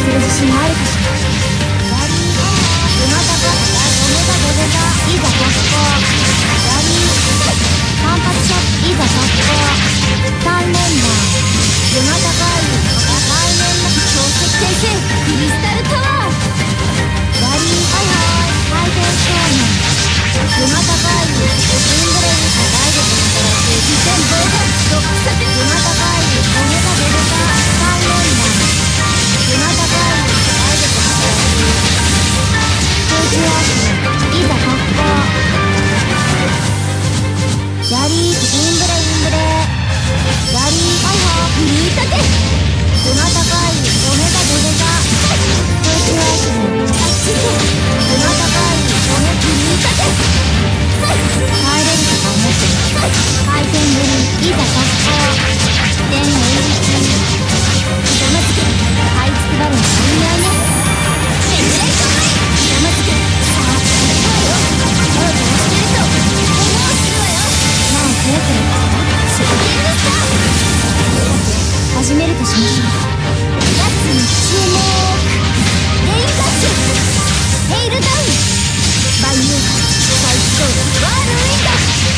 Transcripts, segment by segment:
する自信あるかしら。ラリーどなたかオメガドベガいざ特攻。ラリー反発ショットいざ特攻。3連打どなたか来年の超石先生クリスタルタワー。ラリー回転少年どなたかジンブレイダイレクトから自転防護ドックサテどなたかオメガドベガ3連打どなたかダイレクトからステージアートいざ特攻。ラリーインブレラリー振り立てどなたかオメガドベガステージアートあっちでどなたかオメ振り立て帰れるとか思って回転ぶりいざ特攻。電の入り口ひざまずけ這いつくばるのみんなね。レギュレーションひざまずけさあ行くわよ。手を飛ばしてると手直すわよ。まあ早くシューティングスター始めるとしましょう。やつに注目レインダッシュヘイルダウンバイユーワールウィンド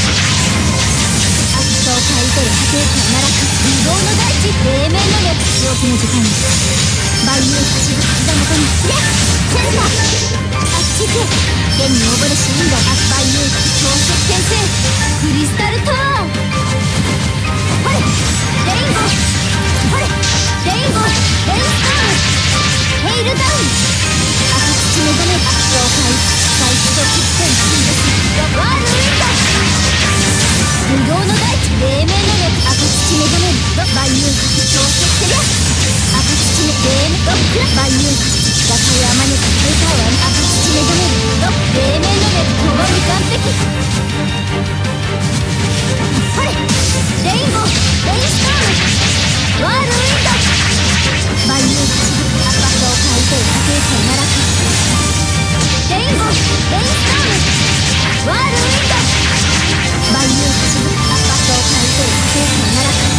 アクトを買い取る破壊感ならく無謀の大地黎明の熱正気の時間にバイユー走る膝元にレッセンターあっち行け天に溺れしインドバイユー超石転生クリスタルタワー。ほれレインボーほれレインボーレインスタームヘイルダウン赤土目覚め妖怪最地とキッテンワールウィンド無謀の大地黎明の熱赤土目覚めるバイユー超石テリア赤土目黎明ロックバイユーガタヤマネカペタワン赤土目覚める黎明の熱ともに完璧。ほれレインボーレインスタームワールウィンドバイユー赤とを変えて破壊感ならくレインボーレインスタームワールウィンドバイユー赤とを変えて破壊感ならく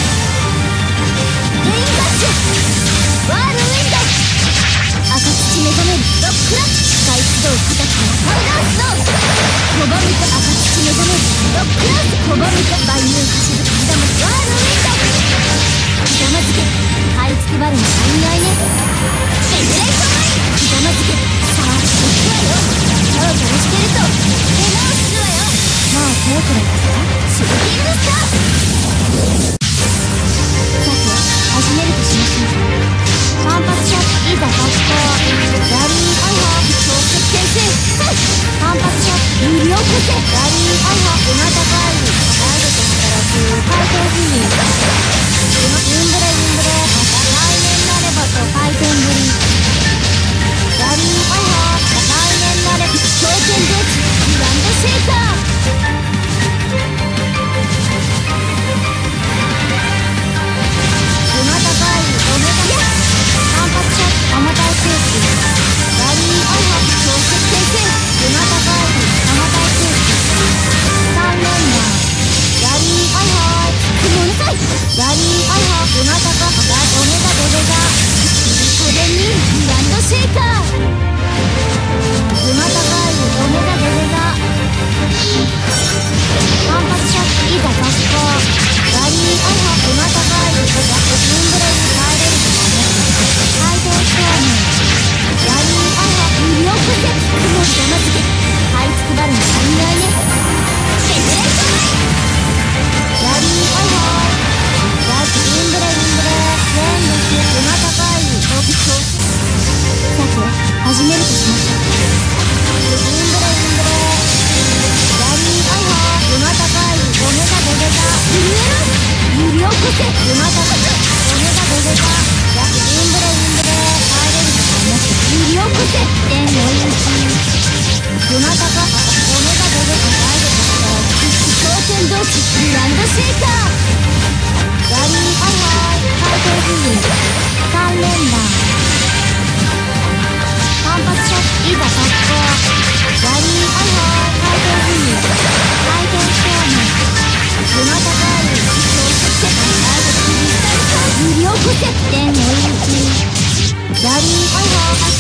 レインダッシュワールウィンド赤土目覚めるロックラッチ回出動形からパウダースノー拒むか赤土目覚めるロックラッチ拒むかバイユー刻むワールウィンドひざまずけ這いつくばるの足りないね。レギュレーションラインひざまずけさあ行くわよ。手を飛ばしてると手直すわよ。まあ手遅れだからシューティングスター。さて始めるとしましょう。反発ショットいざ特攻。ラリー超石転生反発ショット揺り起こせラリーどなたかダイレクトから回転不利インブレ来年なればと回転ぶりラリー来年なれば超剣同地グランドシェイカー。どなたかオメガ反発ショット甘耐性値ラリー超石転生どなたか甘耐性値3連打ラリー雲のさいラリーどなたかオメガドベガこれにグランドシェイカーどなたかオメガドベガ反発ショットいざ特攻ラリーどなたかインブレイに帰れるとかね回転ストームラリー揺り起こせ雲を邪魔つけ這いつくばるの足りないね。レギュレーションラリーインブレ全部どなたか特徴さて始めるとしましょう。インブレラリーどなたかオメガドベガ揺り起こせどなたかオメガドベガインブレ帰れるとかね揺り起こせ電のインチどなたかオメガドベガダイレクトから超剣同地グランドシェイカーラリー回転不利3連打反発ショットいざ特攻ラリー回転不利回転ストームどなたか超石テクリスタル揺り起こせ電のインチラリー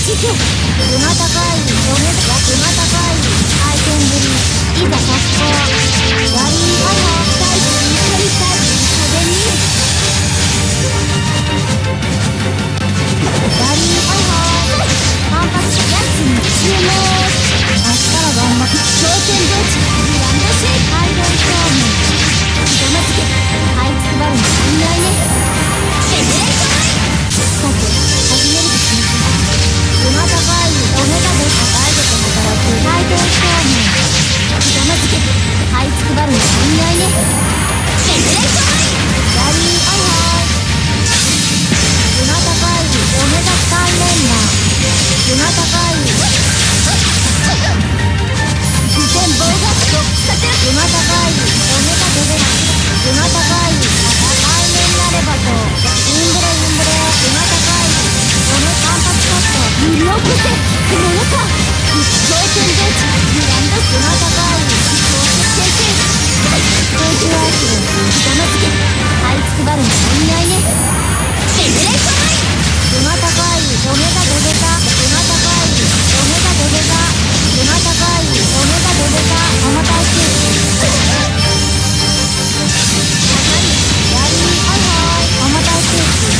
ちけ。馬高いおめが馬高い回転ぶりいざ発砲。ラリーファイア大地に怒りたい風に。ラリーファイア反発やつに注目。明日は頑張って頂点同地グランドシェイクアイドルフォーム。ひざまずけ這いつくばるの信頼ね。ヘブレイトさて始めるとしましょう。馬高いおめがで高いでと働くアイドルフォーム。ひざまずけ這いつくばるの信頼ね。ヘブレイトラリーアイハイ。馬高いおめが3連打。馬高い不全棒がドックさせる。馬高いおめが出る。馬高い対面なればとインブレ馬高いおめ反発カット揺り起こせくものか。頂点同地グランド馬高い高速先生高級アーチでひざまずけ這いつくばるの信頼ね。ヘブレイト馬高いおめが出てた。馬高いおめが出てた。馬高いおめが出てた。重たいケーキラリーハイハイ重たいケーキ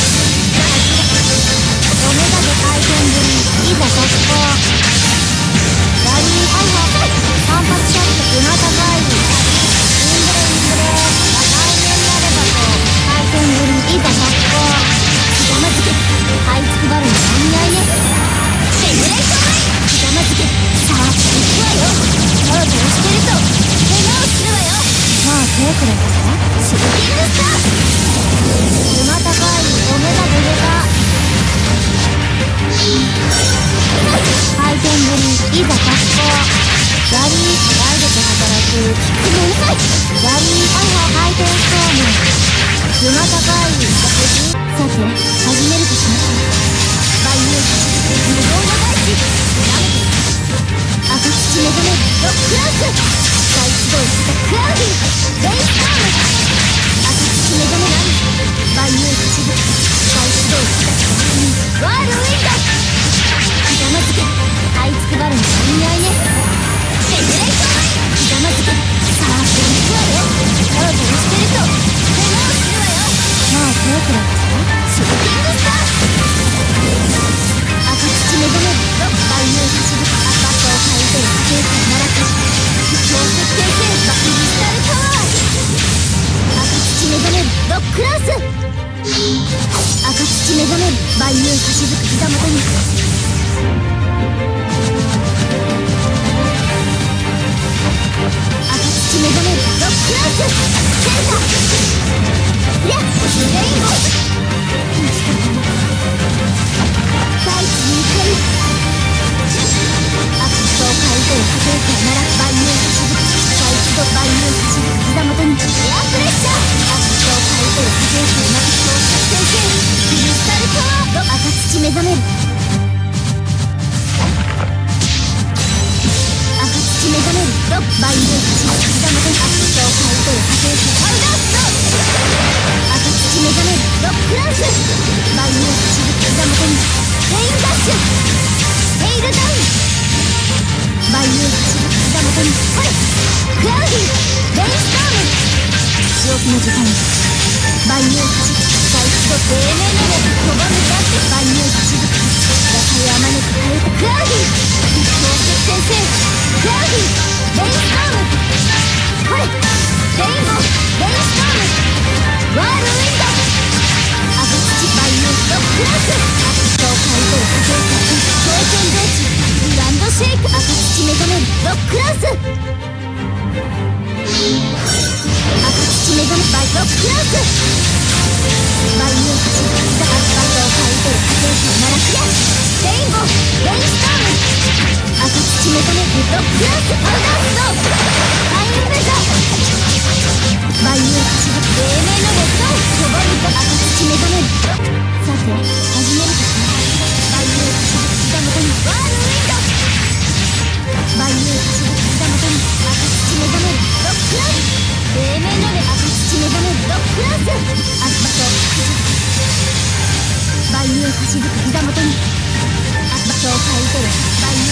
おめがで回転ぶりいざ突破。ラリーハイハイ反発ショット馬高いインブレ対面なればと回転ぶりいざ突破。ひざまずけ這いつくばるの信頼ね。ヘブレイトひざまずけさあ行くわよ。トロトロしてると怪我をするわよ。まあ手くれたぞシューティングスター。馬高いおめが出てた。回転ぶりいざ発砲。ラリーライドと働くキックもうるさい。ラリーアイハ回転ストーム。馬高いさて始めるとしましょう。万有無謀の大地なめて赤土目覚めロックランス再起動したクラウディレイスターム。赤土目覚めランス万有地図再起動したワールウィンドひざまずけ這いつくばるの信頼ね。ヘブレイトひざまずけさあ行くわよ。トロトロしてると怪我をするわよ。まあ手くれたぞシューティングスター。赤土目覚めロック万有走る赤と回転警戒ならく超速転生バクリスタルタワー。赤土目覚めロックランス赤土目覚め万有走る膝元に。赤土目覚めロックランスセンターレインボー大地に怒り悪と回転家庭界なら万有走る再起動万有走る膝元にエアプレッシャー。悪と回転家庭界なら超速転生クリスタルパワーと赤土目覚める。赤土目覚めるロッ万有走る膝元に悪と回転家庭界パウダースト赤土目覚めるロックランス万有走る膝元にレインダッシュテイルダウン万有走る膝元にほれクラウディレインストーム仕置きの時間万有走る再起動黎明の目拒むだって万有走る打開あまねく変えたクラウディ超速転生クラウディレインストームほれレインボーレインストームワールウィンド赤土万有ロックランス超回転家庭界超剣同地グランドシェイク赤土目覚めロックランス赤土目覚めバイロックランス万有走る膝赤超回転家庭界ならくやレインボーレインストーム赤土目覚めロックランスパウダースノータイムメジャー万有走る黎明のレッド拒むと赤土目覚める。さて始めるとします。万有走る膝元にワールウィンド万有走る膝元に赤土目覚めるロックランス黎明の目赤土目覚めるロックランス赤と万有走る膝元に赤そう買い取る万有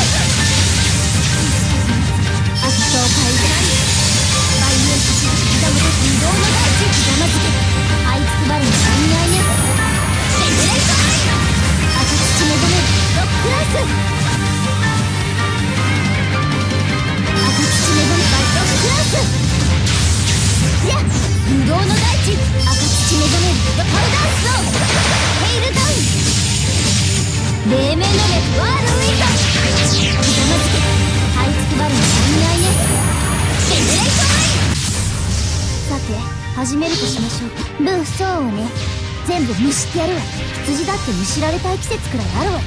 悪そう買い取る万有口刻むと移動の大地刻まずけ這いつくばるの3枚目エグレイト赤土目覚めるロックライス赤土目覚めバイロックライスいや無動の大地赤土目覚めるパウダースノーヘイルダウン黎明の目ワールウィンドひざまずけ這いつくばるの3枚目ジェネレーションラインさて始めるとしましょうかブーそうね全部むしってやるわ辻だってむしられたい季節くらいあるわ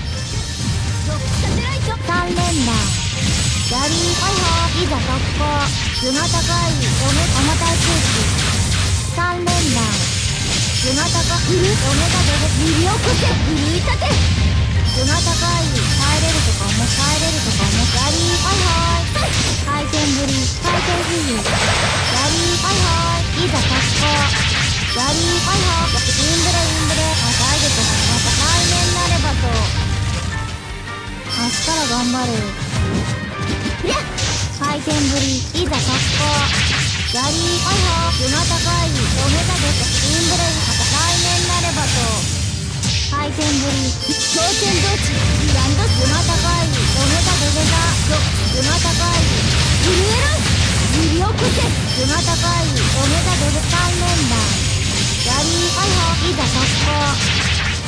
3連打ガリーハイハーいざ突破頭が高い重たい空気3連打頭が高くるオメガドで振り起こせ奮い立て頭が高い耐えれるとかもガリーハイハイ回転ぶり回転浮遊ガリーハイハイいざ突破ガリーハイハイインブレ与えるとまた来年なればと明日から頑張る回転ぶりいざ突破ガリーハイハイ頭が高いオメガでインブレまた来年なればと回転ぶり強肩同地グランド頭が高いオメガドベガ頭が高い震えろ揺り起こせ頭が高いオメガドベ3連打ガリーハイハイいざ突破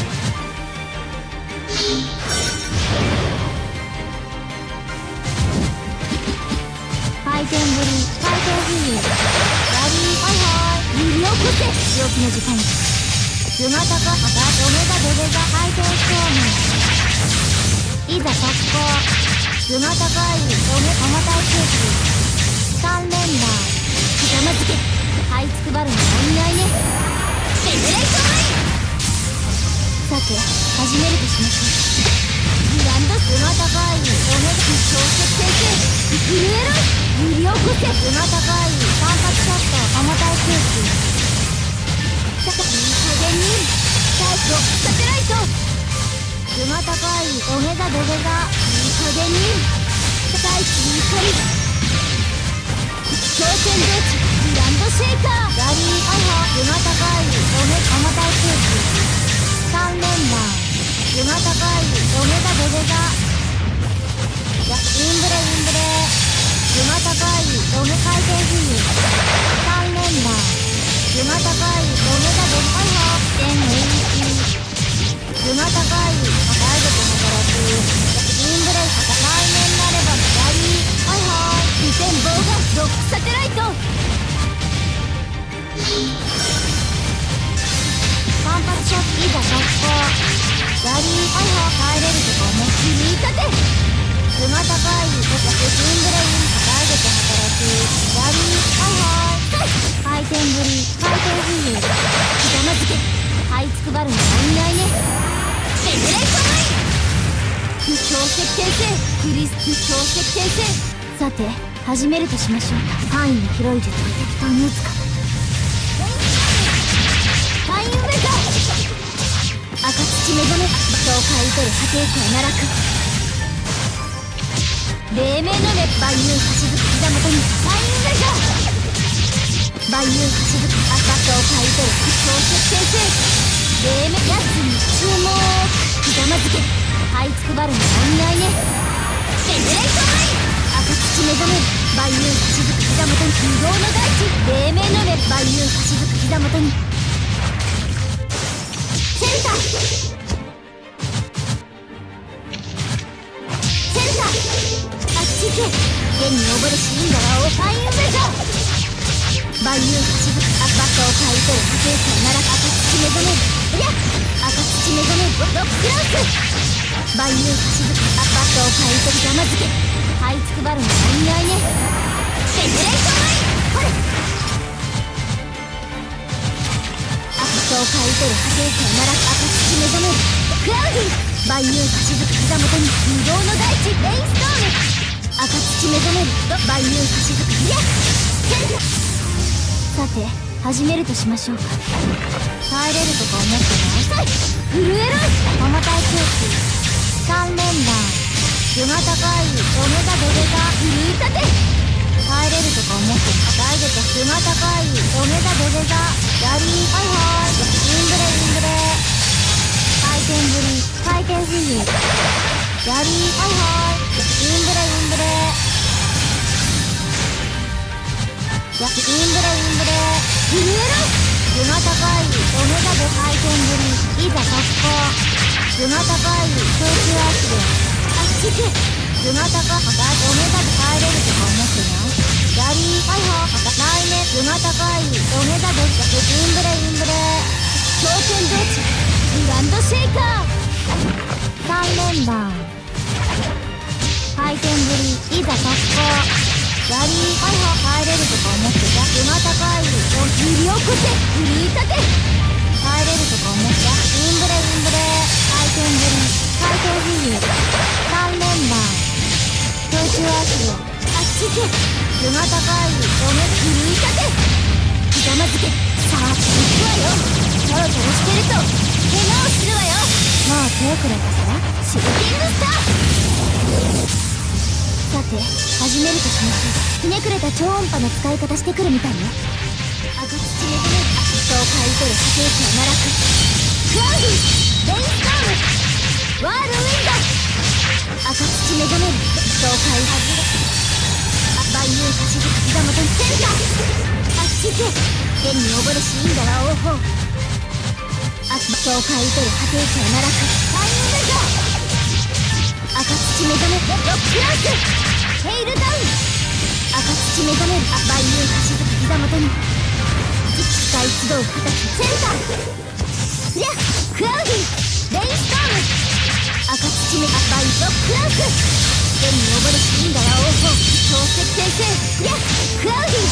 回転ぶり回転浮遊ガリーハイハイ揺り起こせ強気の時間頭が高いオメガドベガ回転ストームいざ突破頭が高い重たい空気3連打ひざまずけ這いつくばるの3枚目ジェネレーションラインさて始めるとしましょうグランド頭が高いオメガ超絶先生震えろ揺り起こせ頭が高い単発ショット重たい空気いい加減に最初サテライト頭が高いオメガドベガいい加減に大地に怒り強肩同地グランドシェイカーガリーハイハ頭が高い重たい空気3連打頭が高いオメガドベガインブレ頭が高いオメ回転浮遊3連打頭が高いオメガドハイハー点頭が高い与えると働くインブレイク来年なればガリーハイハイ2点防波ロックサテライト反発ショットいざ突破ガリーハイハイ耐えれるとかも振り立て頭が高いインブレイク与えると働くガリーハイハイ回転ぶり回転浮遊ひざまずけ這いつくばるの3枚目ジェネレーションライン不調石転生クリス不調石転生さて始めるとしましょう範囲の広い術を適当に打つかタインウェザー赤土目覚めそう買い取る破抵抗奈落黎明の目万有橋づく膝元にタインウェザー万有橋づく赤そう買い取る不調石転生黎明やつに注目ひざまずけ這いつくばるの3枚目ジェネレーションライン赤土目覚める万有橋づく膝元に無動の大地黎明の目万有橋づく膝元にセンターあっち行け天に溺れしインダラをファインウェザー万有橋づく赤そう買い取る破抵抗なら赤土目覚める赤土目覚めるロックラウス万有橋づく赤そう買い取りざまずけ這いつくばるの3枚目ジェネレーションラインほれ赤そう買い取る破抵抗なら赤土目覚めるクラウディ万有橋づく膝元に無動の大地レインストーム赤土目覚める万有橋づくさて始めるとしましょうか耐えれるとか思ってない震えろ重たい空気3 3連弾頭が高いオメガ土下座奮い立て耐えれるとか思ってダイレクト頭が高いオメガ土下座やりはいはいインブレインブレ回転ぶり回転不意やりはいはいインブレインブレインブレインブレ震えろ頭が高いオメガで回転ぶりいざ速攻頭が高い空中足であっちけ頭が高いオメガで耐えれるとか思ってないやりはいはい来年頭が高いオメガでインブレインブレ強肩同値グランドシェイカー3連弾回転ぶりいざ速攻やりはいはい耐えれるとか思ってた頭高い揺り起こせ奮い立て耐えれるとか思ったインブレインブレ回転ぶり回転不意3連弾空中足であっち行け頭高いおめ奮い立てひざまずけさあ行くわよトロトロしてると怪我をするわよもう手遅れたからシューティングスターさて始めるとしましょう。ひねくれた超音波の使い方してくるみたいよ。赤土目覚めそう買い取る波形器は奈落クラウディレインスタームワールウィンド赤土目覚めるそう買い外れ万有貸し塚膝元にセンターあっち行け天に溺れしいんだら王鵬そう買い取る波形器は奈落タイムメジャー赤土目覚めロックランスヘイルダウン赤土目覚める万有貸し塚膝元に機械集う形センターフリャクラウディレインスターム赤土目万有ロックランス天に溺れしいんだら王鵬超石先生フリャクラウディ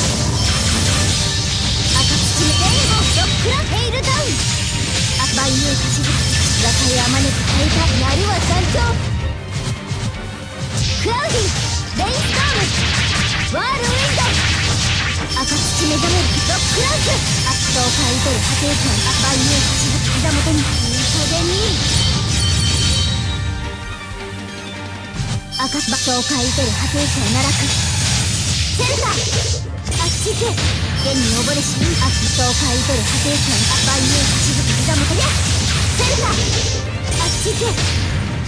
赤土目レインボーロックランヘイルダウン万有貸し塚若いあまねく変えたやるは残響クラウディレインスタームワールウィンド赤土目覚めるロックランス圧倒買い取る波形器は万有貸し塚膝元にいい加減に赤そう買い取る波形器は奈落センターあっち行け天に溺れし圧倒買い取る波形器は万有貸し塚膝元にセンターあっち行け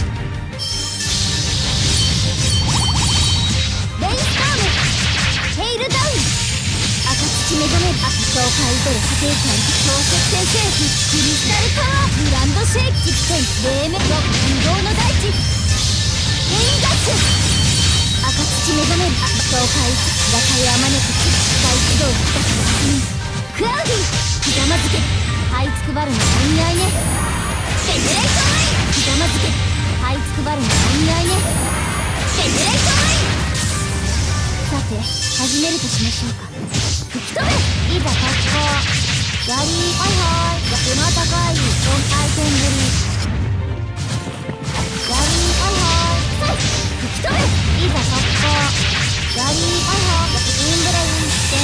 レインスタームヘイルダウン赤土目覚めるそう買い取る波形器は超石先生クリスタルパワーグランドシェイク実験黎明の無謀の大地レインガッシュ赤土目覚めるそう買い若いあまねく機械起動形の確認クラウディひざまずけ這いつくばるのお似合いねフェデレーションラインひざまずけ這いつくばるのお似合いねフェデレーションラインさて始めるとしましょうか吹き飛べいざ格好やりはいはい馬高い4回転ぶりやりはいはい吹き飛べいざ格好やりはいはいインブレイン点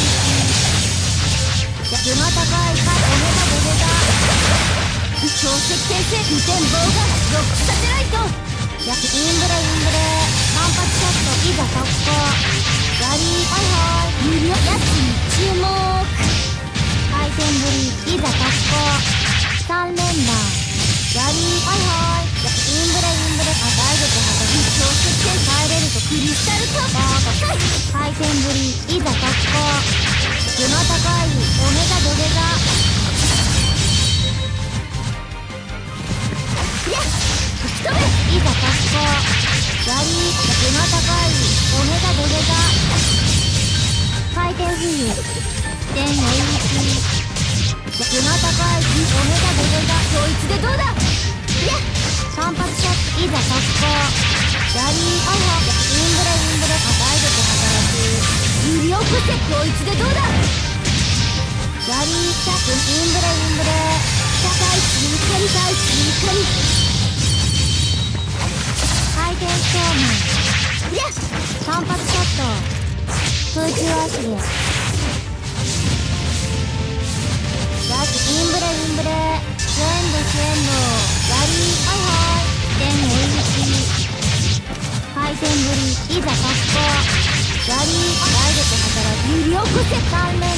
11馬高いかオメガ土下座超石先生2点棒がロックサテライトインブレインブレ単発ショットいざ特攻やりはいはい無料やつに注目回転ぶりいざ特攻3連弾やりはいはいインブレインブレダイレクトはたき超石点耐えれるとクリスタルカバー回転ぶりいざ特攻頭高いオメガ土下座吹き飛べいざ格好やり頭高いオメガ土下座回転不意点11頭高いオメガ土下座統一でどうだ単発ショットいざ特攻やりはいはいインブレインブレダイレクト働く揺り起こせ統一でどうだやりキャップインブレインブレ高い追加り大追加り回転ストーム単発ショット空中足でガチインブレインブレスエンドスエンドやりはいはい点いざ発行。やり来月働く揺り起こせ関連弾。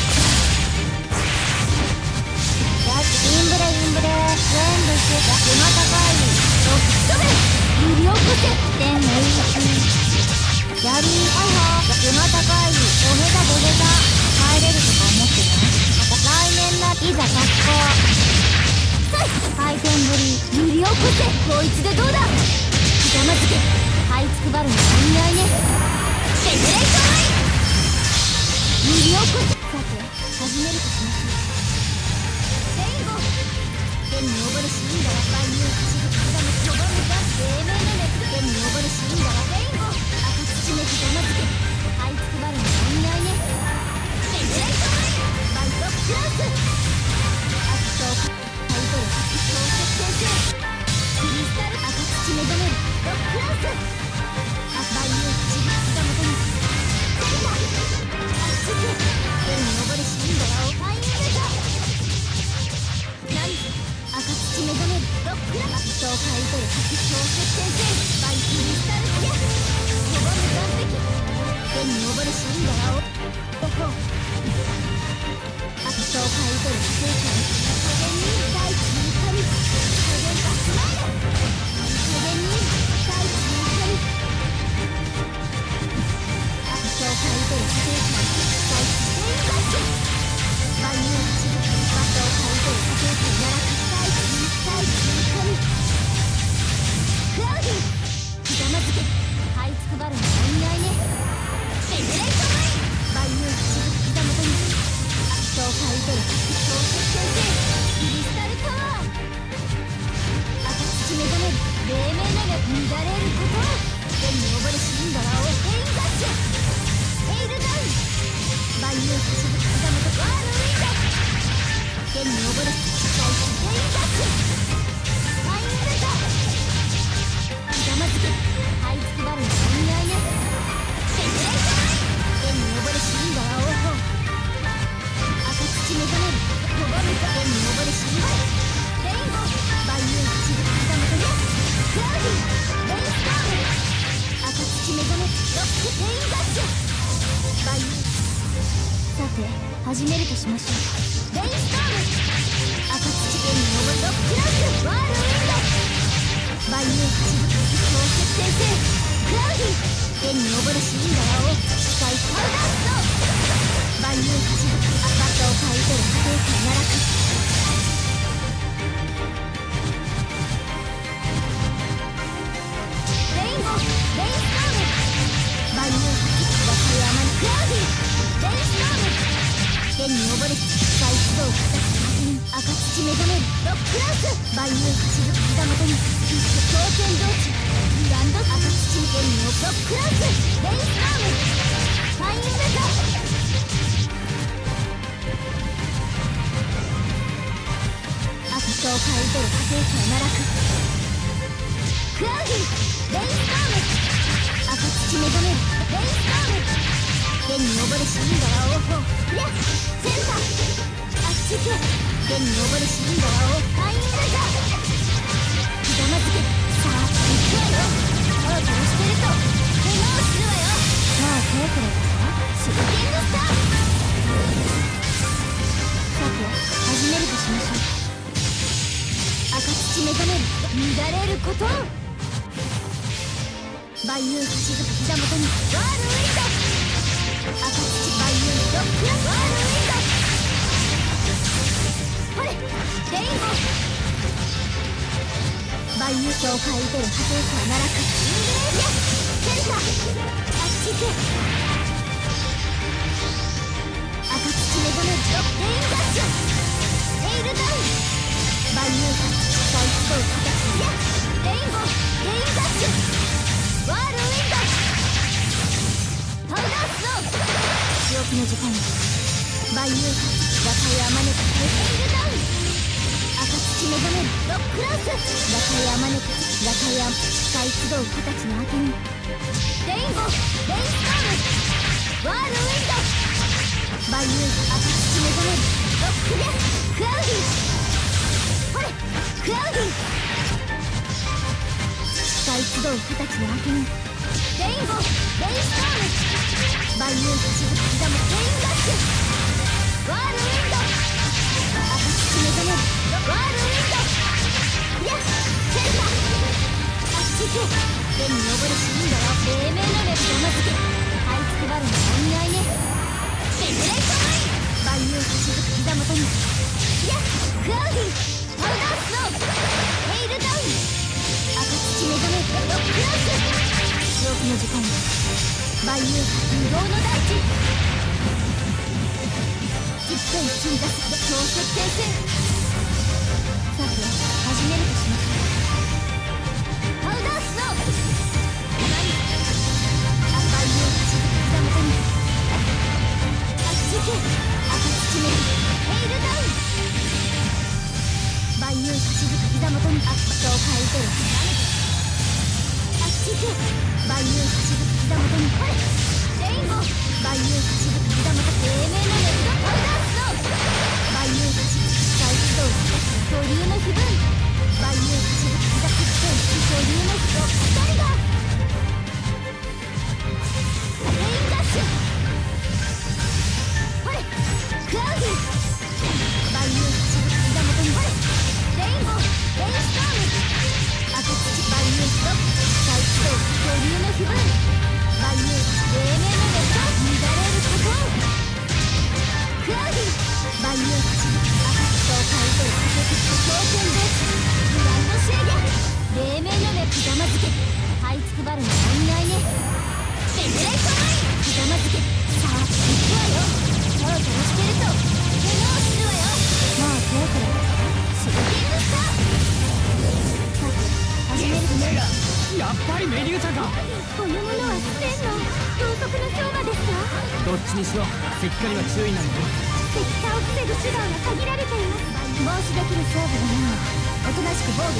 インブレ全部して役の高いと吹き飛べ。揺り起こせ天の息。やり役の高いおへだごへだ帰れるとか思ってない。来年ないざ発行。回転ぶり揺り起こせ。こいつでどうだ。ひざまずけ這いつくばるの意味合いね。セグレートライン揺り起こせ。さて始めるとしましょう。天狗天に溺れ死んだら万有走る膝も拒むが生命の熱。天に溺れ死んだら天狗赤土めひざまずけ這いつくばるの意味合いね。セグレートラインバイトクラス悪党タイトル初小説先生クリスタル赤土目覚めるロックランス万有口膝元にセンター熱く天に登り死んだらおファインルザ何赤土目覚めるロックランス小タイトル初小説先生バイクリスタルキャ拒む完璧天に登り死んだらおほほ小タイトル成功加減に第一に神加減がスマイル加減に第一に神小タイトル成功第一ステイダッシュ万有走る小タイトル成功奈落第一に神クラウディひざまずけ這いつくばるの意味合いね。セグレートライン万有走るひざ元に小タイトル小説先生クリスタルタワー赤土目覚める黎明なが乱れること天に溺れ死んだらおエインダッシュエイルダウン万有走る膝元ワールウィンド天に溺れ大地エインダッシュファインルザひざまずけ這いつくばるの意味合いね。セグレートライン天に溺れ死んだらおほ目覚める拒むか天に登り死にばいレインボー万有走る膝元にクラウディレインスターム赤土目覚めロックペインダッシュ万有さて始めるとしましょう。レインスターム赤土天に登るロックランスワールウィンド万有走る小説先生クラウディ天に登り死んだらお機械パウダースト万有走る赤とタイトル成功奈落レインボーレインスターム万有走る若い山にクラウディレインスターム天に溺れ機械出動形確認赤土目覚めるロックランス万有走る膝元に強肩同地グランド赤土天にロックランスレインスタームファインルザ小タイトル成功奈落クラウディレインスターム赤土目覚めるレインスターム天に溺れ死んだらおほレッセンターあっちけ天に溺れ死んだらおファインルザひざまずけさあ行くわよコロコロしてると怪我をするわよ。まあ手くれたさシューティングスターさて始めるとしましょう。赤土目覚める乱れること万有星月膝元にワールウィンド赤土万有ロックラワールウィンドほれレインボー万有境界出る破天荒奈落イングレージャセンターあっち行け赤土目覚めるロックレインダッシュエイルダウン万有機械出動形やレインボーレインダッシュワールウィンドパウダースノー仕置きの時間万有若いあまねくエイルダウン赤土目覚めるロックランス若いあまねく若いあ機械出動形の明けにレインボーレインスタームワールウィンド万有赤土目覚めるロックやクラウディクラウディ機械出動形の明けにレインボーレインストーム万有星月刻むレインダッシュワールウィンド赤土目覚めるワールウィンドやっシェルタあっち行け天に昇るシリンダーは黎明の目邪魔づけ這いつくばるのお似合いねジェネレーション万有星月刻むとにやっクラウディパウダースノーヘイルダウン赤土目覚めるロックラウス正気の時間万有無謀の大地実験鎮座す超設定戦さて始めるとしましょうパウダースノー万有星月刻むとにあっち行け赤土目ヘイルダウン万有星月刻むとにあっそう変えてるあっち行け万有星月刻むとにこれレインボー万有星月刻むと黎明の熱がパウダースノー万有星月再起動巨竜の飛分万有星月刻む巨竜の飛分2人がレインダッシュほれクラウディ万有星月刻むとにほれレインボーレインストーム赤土万有ロック再起動巨竜の飛分万有黎明の熱が乱れることクラウディ万有星赤土と変えてる強権ですグランドシェーギャ黎明の熱ざまづけ這いつくばるのお似合いねジェネレーションラインざまづけさあ行くわよキョロキョロしてるとケガをするわよまあ手遅れシルキングスターさて始めるとねやっぱりメデューサかこのものはスペンの同速の氷馬ですかどっちにしろ石化には注意なんだ石化を防ぐ手段が限られています防止できる勝負がないのおとなしく防御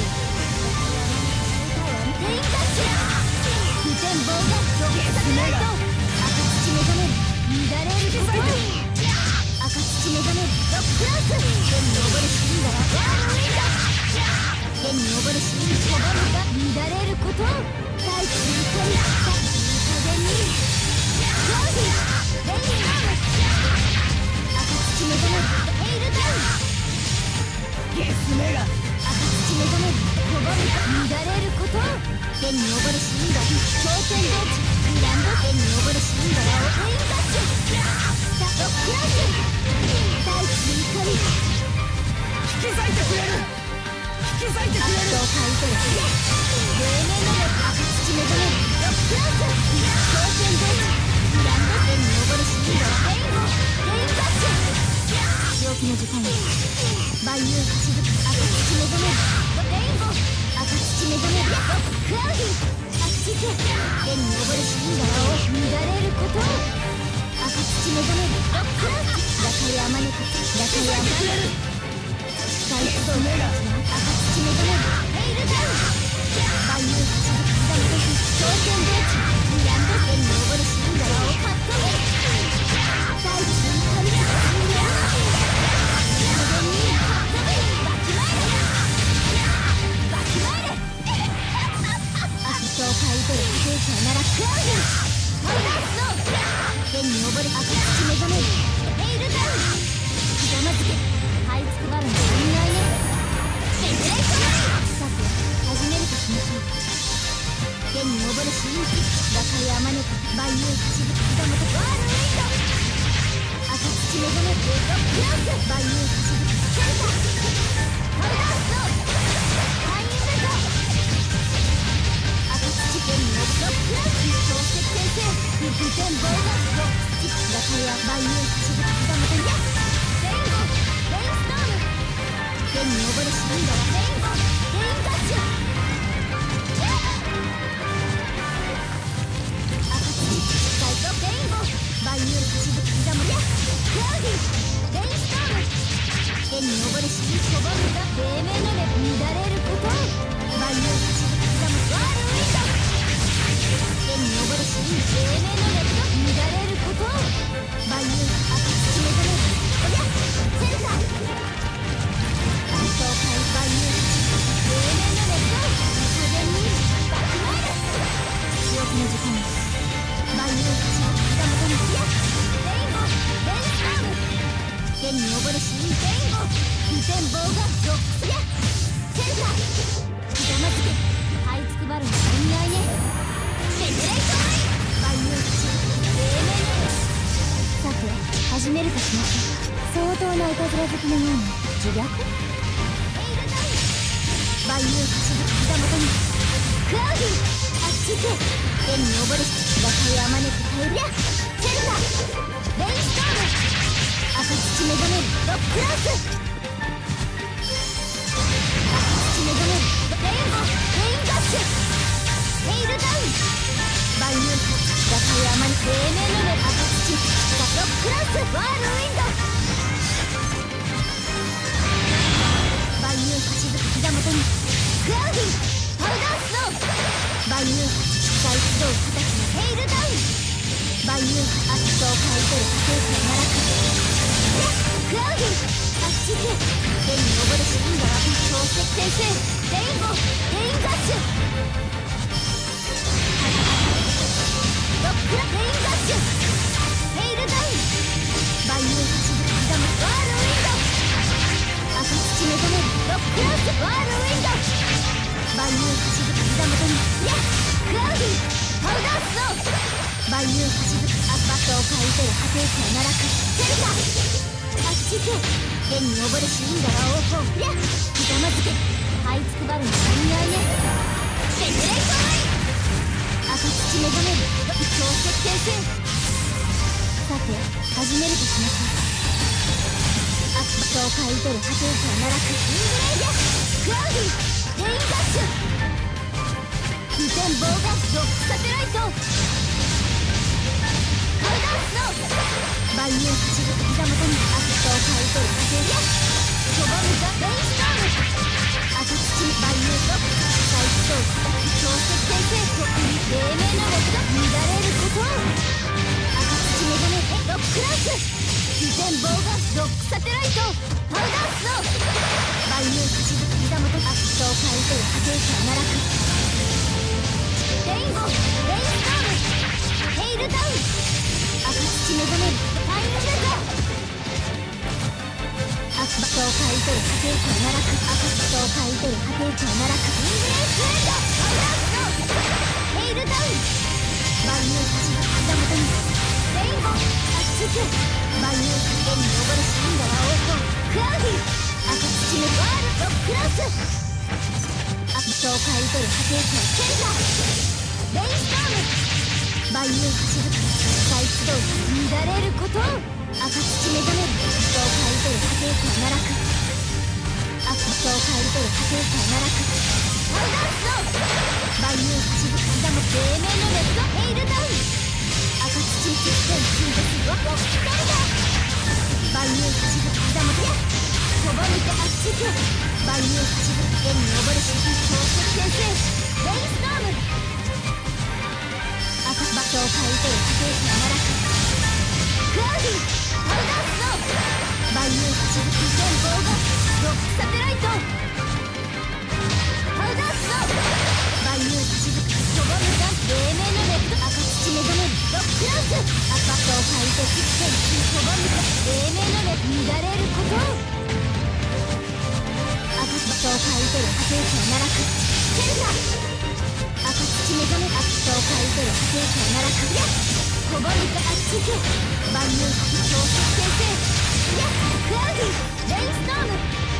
レインダッシュ不天防がロックさせないと赤土目覚める乱れること赤土目覚めるロックラウス天に昇るシリンダーワールウィンド天に昇るシリンダーが乱れること大地に怒り風にクラウディレインアーム赤土目覚めるヘイルダウンゲスメが赤土目覚める拒む乱れること天に昇るシリンダー強権同地グランド天に昇るシリンダーをレインダッシュロックラウス大地に怒り引き裂いてくれる引き裂いてくれるそう書いてる黎明の熱赤土目覚めるロックラウス強権同地グランド天に昇るシリンダーレインボーレインダッシュ正気の時間万有星月赤土目覚めるレインボー赤土目覚めるクラウディあっち行け天に昇るシリンダーを乱れること赤土目覚めるロックラウス中山猫中山猫再起動赤土目覚めるヘイルダウン万有星月刻むとき強権同地グランド天に昇るシリンダーをカットイン大地に怒りつく人間風にカットインわきまえれわきまえれ足と書いてる聖者ならクラウディパウダースノー天に昇る赤土目覚めるヘイルダウンひざまずけ這いつくばるのお似合いねジェネレーションラインさて始めるとしましょう天に昇るシリンジ中山猫万有星月刻むとワールウィンド赤土目覚めるロックラウス万有星月シェルタパウダースノーファインベゾ赤土天に昇るロックラウス超設定戦不天防がロック土中山万有星月刻むとやレインボーレインストーム天に昇るシリンダーレインボーレインダッシュ赤土機械ロック雨天棒がロックスやセンターひざまずけ這いつくばるの意味合いねペネレーション万有口英明のさて始めるとしましょう相当ないたずら好きのように自虐万有口膝元にクラウディあっち行け天に溺れし打開あまねくカエルやセンターレインストーム赤土目覚めるロックランス赤土目覚めるレインボーレインガッシュヘイルダウン万有打開あまねく英明の目赤土ロックランスワールウィンド万有星づく膝元にクラウディパウダースノー万有機械起動形のヘイルダウン万有圧倒を変えてる家庭から奈落クラウディあっち行け天に溺れしインドは超石転生レインボーレインガッシュロックラレインガッシュヘイルダウン万有星づく膝元ワールウィンド赤土目覚めるロックランスワールウィンド万有星づく膝元にクラウディパウダースノー万有星づくアッパットを変えてる破天荒奈落センターあっち行け天に溺れしインドは王鵬ひざまずけ這いつくばるの意味合いねペネレーション赤土目覚める超石転生さて始めるとしましょうアッパットを変えてる破天荒奈落イングレイヤクラウディレインガッシュ雨天棒がロックサテライトパウダースノー万有星づく膝元にアッパを変えてる家庭や拒むザ・レインストーム赤土に万有ロック機械起動超石転生特に黎明の熱が乱れること赤土目覚めロックランス雨天棒がロックサテライトパウダースノー万有星づく膝元にアッパを変えてる家庭から奈落レインボーレインストームヘイルダウン赤土目覚めるタイムレザーアッパットを変えてる家庭から奈落赤土を変えてる家庭から奈落イングレースエンドパウダースノーヘイルダウン万有星づく膝元にレインボーあっち行け万有天に溺れしインドは王鵬クラウディ赤土目ワールロックランスアッパを変えてる家庭からセンターレインストーム万有星づく機械起動乱れること赤土目覚める人を変えてる家庭から奈落赤土を変えてる家庭から奈落パウダースノー万有星づく膝も黎明の熱がヘイルダウン赤土実践中絶はロックダウン万有星づく膝もそば見てあっち行け万有星づく天に溺れし超石転生レインストーム赤場所を変えてる家庭から奈落クラウディパウダースノー万有星づく全棒がロックサテライトパウダースノー万有星づくそば見た黎明の熱赤土目覚めるロックランス赤場所を変えて実践そば見た黎明の熱乱れること赤土を変えてる家庭から奈落センター赤土目覚め赤土を変えてる家庭から奈落拒むかあっち行け万有超石転生クラウディレインストーム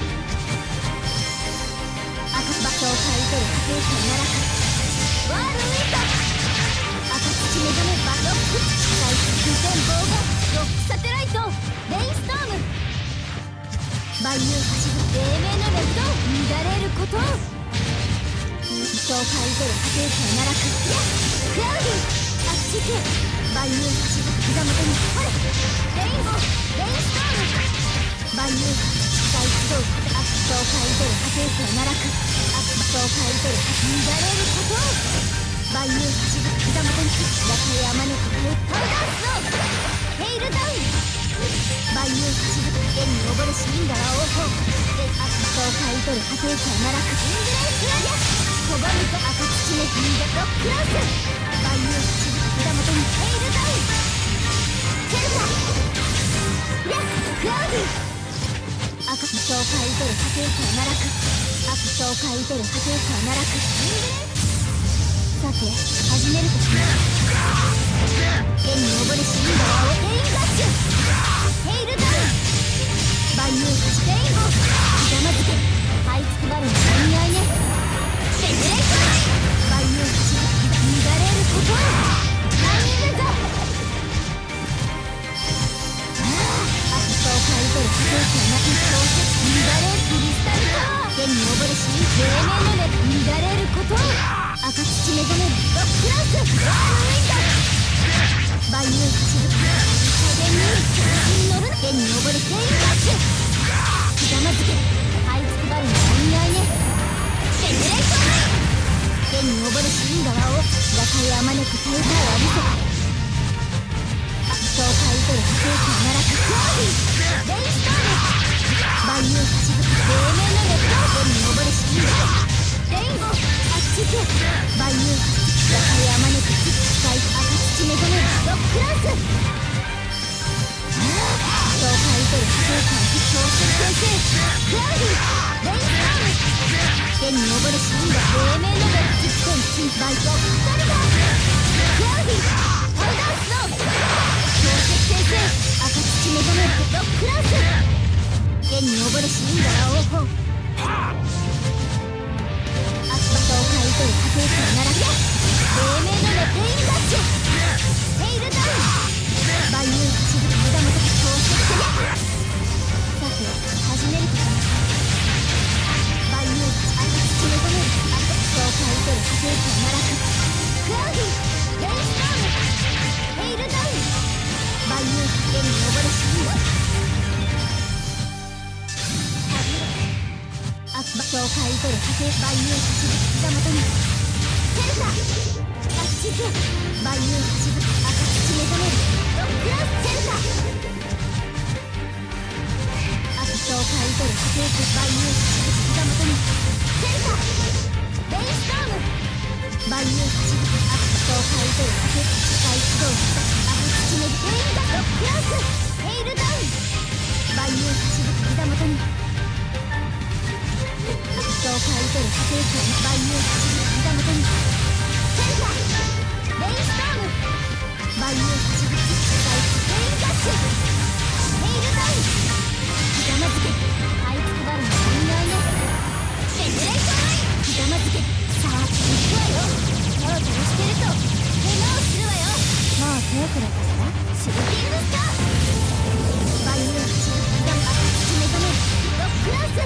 赤場所を変えてる家庭から奈落ワールウィンド赤土目覚めバロック機械雨天棒がロックサテライトレインストーム万有星づく黎明の熱が乱れること人を変えてる家庭から奈落クラウディあっち行け万有星づく膝元にほれレインボーレインストーム万有機械起動アッパを変えてる家庭から奈落アッパを変えてる乱れること万有星づく膝元に打開あまねくパウダースノーヘイルダウン万有星づく天に溺れしインドは王鵬アッパを変えとる家庭から奈落イングレース拒むか赤土目リーダロックランス万有星づく膝元にヘイルダウンセンタークラウディ赤土をを買い取る波形から奈落、悪党を買い取る波形から奈落。さて始めるとします。天に溺れ死んだ青レインガッシュ、ヘイルダウン、万有橋レインボー、ひざまずけ、這いつくばるのお見合いね。ジェネレーション、万有橋乱れることタイミングザ、悪党を買い取る波形からなく調節乱れるクリスタルタワー、天に溺れ死に黎明の目乱れること、赤土目覚めるロックランス、ワールウィンド、万有走る風に調子に乗る、天に溺れテイルダッシュ、ひざまずけ、這いつくばるのお見合いね。ジェネレーション、天に溺れ死んだ輪を打開あまねく手を浴びせ、悪党を買い取る波形から奈落、クラービーレインストーム、万有走る黎明の熱狂、天に溺れ死んだレインボー、あっち行け、万有打開あまねく地界赤土目覚めるロックランス、人を買い取る波形から調整先生、クラウディレインストーム、天に溺れ死んだ黎明の熱実践心配ロックサルダー、クラウディパウダースノー、調節先生赤土目覚めるロックランス、天に溺れ死んだ青本、場所を買い取る波形から奈落、黎明のレインダッシュ、ヘイルダウン、万有走る無駄もと調節せね。さて始めるとします。万有赤土目覚める場所を買い取る波形から奈落、クラウディレインストーム、ヘイルダウン、万有天に溺れ死んだ場所を買い取る波形、万有走る膝元にセンター、あっち行け、万有走る赤土目覚めるロックランスセンター、場所を買い取る波形、万有走る膝元にセンター、レインストーム、万有走る場所を買い取る波形、機械起動赤土目レインがロックランス、ヘイルダウン、万有走る膝元に人を買い取る波形から万有走る膝元にセンター、レインストーム、万有走る機械レインダッシュ、ヘイルダウン、ひざまずけ、這いつくばるのお見合いね。ジェネレーション、ひざまずけ、さあ行くわよ、タロタロしてると怪我をするわよ、もう手遅れかしら、シューティングスター、万有走る膝も赤土目覚めるロックランス、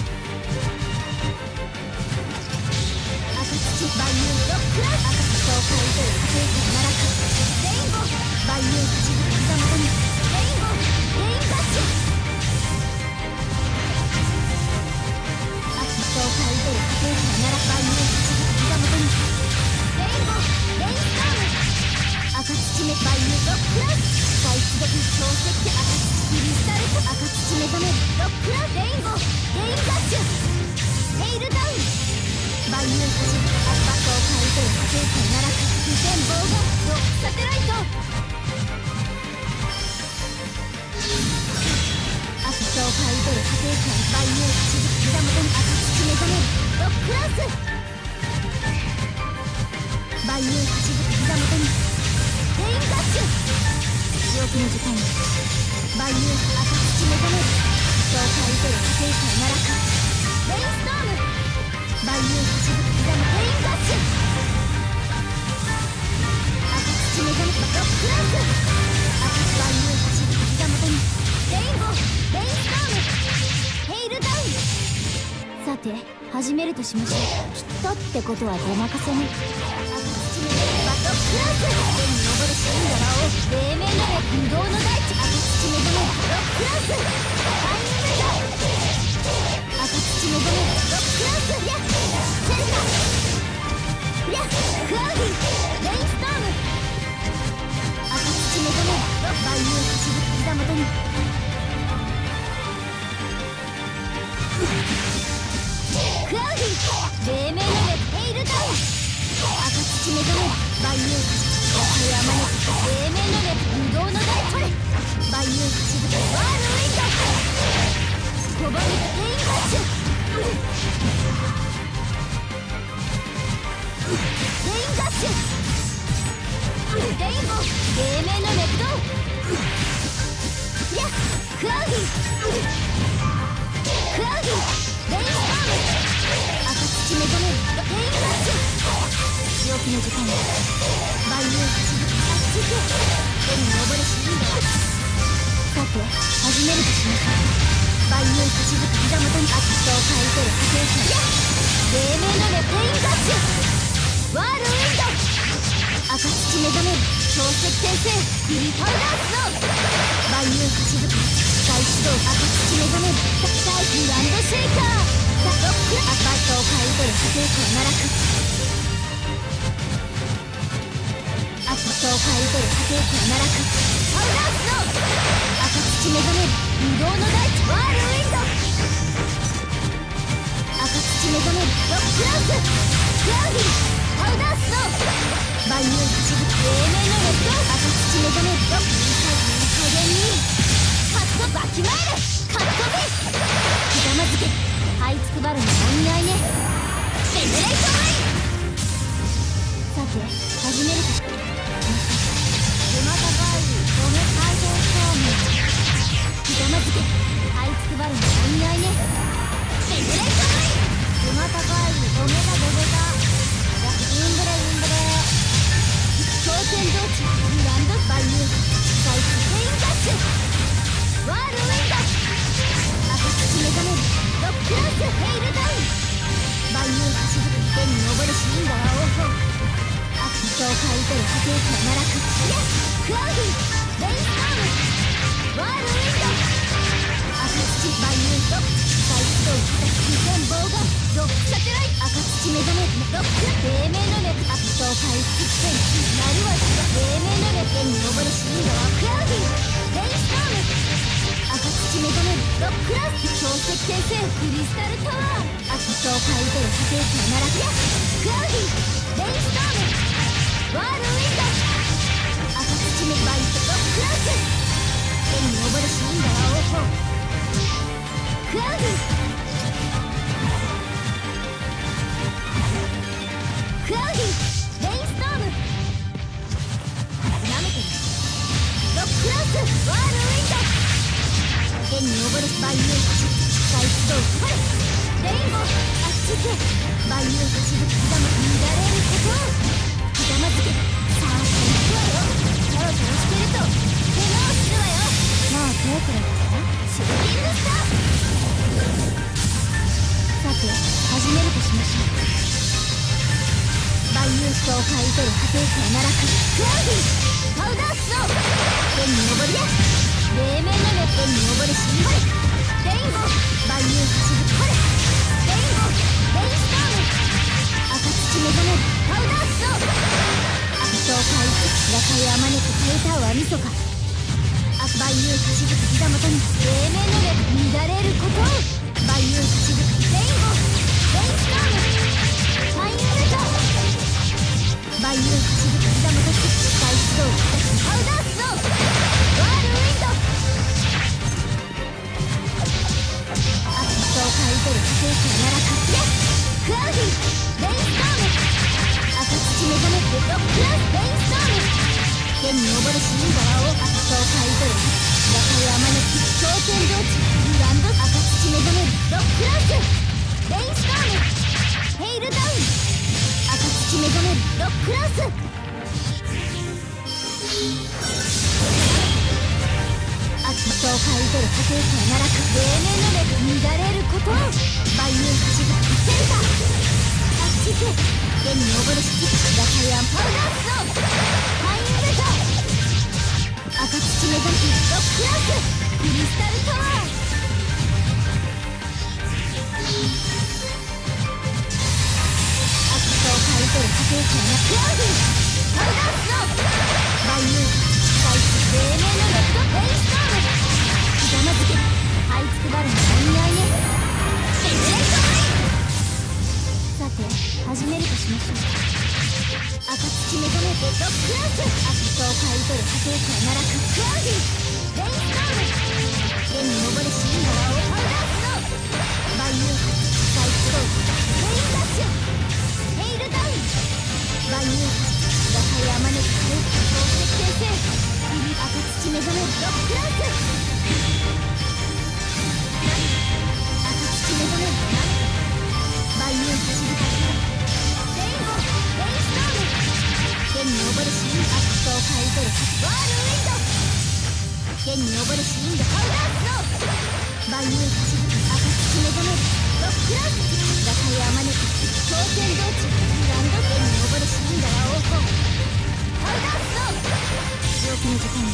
万有ロックランス、赤土を買い取る波形から奈落、レインボー、万有走る膝元にレインボーレインダッシュ、赤土を買い取る波形から奈落、万有走る膝元にレインボーレインストーム、赤土目万有ロックランス、機械一読調節で赤土クリスタルと赤土目覚めるロックランス、レインボーレインダッシュ、ヘイルダウン、万有走る場所を買い取る波形から奈落、無線防護ロックサテライト、赤土を買い取る波形から万有走る膝元に赤土目覚めるロックランス、万有走る膝元にレインダッシュ、仕置きの時間に万有赤土目覚める場所を買い取る波形から奈落、レインストーム、万有走る膝もレインダッシュ、赤土目覚めロックランス、赤万有走る膝元にレインボーレインストーム、ヘイルダウン、さて始めるとしましょう。きっとってことは出任せね。赤土目覚めロックランス、天に昇る死んだ魔王、黎明なれ不動の大地、赤土目覚めロックランス、タイミングだ、赤土目覚めロックランス、やっセンター、やっクラウディレインストーム、赤土目覚めロッ万有走る膝元にクラウディ黎明のレヘイルダウン、赤土目覚め万有走る山根黎明の無動の大トレ万有走るワールウィンド拒みの時間だ。万有走るかっちく手に登るしいいんだ。さて始めるとしましょう。万有走るか膝元に圧倒を変えてる波形線。黎明のレペインガッシュワールウィンド赤土目覚める超石転生フリーパウダースノー万有走るか機械始動赤土目覚める大気ランドシェイカーロックアパートを買い取る破天荒ならくアパートを買い取る破天荒ならくパウダースノー赤土目覚める移動の大地ワールウィンド赤土目覚めるロックラウスクラウディパウダースノー万有走る黎明のレッド赤土目覚めるロック加減にカットバキマイルカットビひざまずけ這いつくばるのお似合いね。ジェネレーションウェイさて始めるか。熊高いゴメ回転証明ひざまずけ這いつくばるのお似合いね。ジェネレーションウェイ熊高いゴメがゴメだインブレインブレ頂点同地グランドバイユースカイツペインダッシュワールウィンド赤土目覚めるロックラウスヘイルダウン万有走る天に昇るシーンだわ王鵬アクトを買い取る波形から奈落イエスクラウディレインスタームワールウィンド赤土万有ロックスカイストーン形2000棒がロックサテライト赤土目覚めるロック黎明の脈アクトを買い付けなるわ黎明の脈天に昇るシーンだわクラウディレインスターム赤土目覚めるロックラウス超石転生クリスタルタワー赤土を買い取る波形から奈落クラウディレインスタームワールウィンド赤土目バイトロックラウス天に昇るシーンだわ王鵬クラウディクラウディレインストームなめてるロックラウスワールウィンド天に昇る万有走る機械出動ほれレインボーあっち行け万有走る膝も乱れることひざまずけさあ行くわよキャロキャロしてると怪我をするわよもう手遅れですかシューティングスターさて始めるとしましょう万有ストを買い取る波形から奈落クラウディパウダースノー天に昇りや黎明の熱天に昇るしほれレインボー万有走るほれレインボーレインストーム赤土目覚めるパウダースノー悪党怪物打開あまねく変えたわみそか万有走る膝元に黎明の熱乱れること万有走るレインボーレインストームファインウェザー万有走る膝元に機械出動パウダースノーワールウィンド赤土を買い取る波形から奈落イエスクラウディレインストーム赤土目覚めてロックラウスレインストーム天に昇るシーンだわを赤土を買い取る打開あまねき頂点同地グランド赤土目覚めるロックラウスレインストームヘイルダウン赤土目覚めるロックラウス赤土を買い取る波形から奈落黎明の目乱れること万有走るセンターあっち行け天に昇るし打開アンパウダースノーファインウェザー赤土目覚めロックラウスクリスタルタワー赤土を買い取る波形からクラウディパウダースノー万有怪物黎明のレッドレインストームひざまずけ這いつくばるのお似合いねジェネレーションウェイさて始めるとしましょう赤土目覚めてロックラウス赤土を買い取る波形から奈落クラウディレインストーム天に昇るシーンだわをパウダースノー万有機械出動レインダッシュヘイルダウン万有打開あまねく変え超石転生赤土目覚めロックラウス赤土目覚め万有走るかレインボーレインストームに溺れ死んだパウダースノー万有走る赤土目覚めるロックラウス打開あまねく頂点道中ランド天に溺れ死んだラオウホーパウダースノー仕置きの時間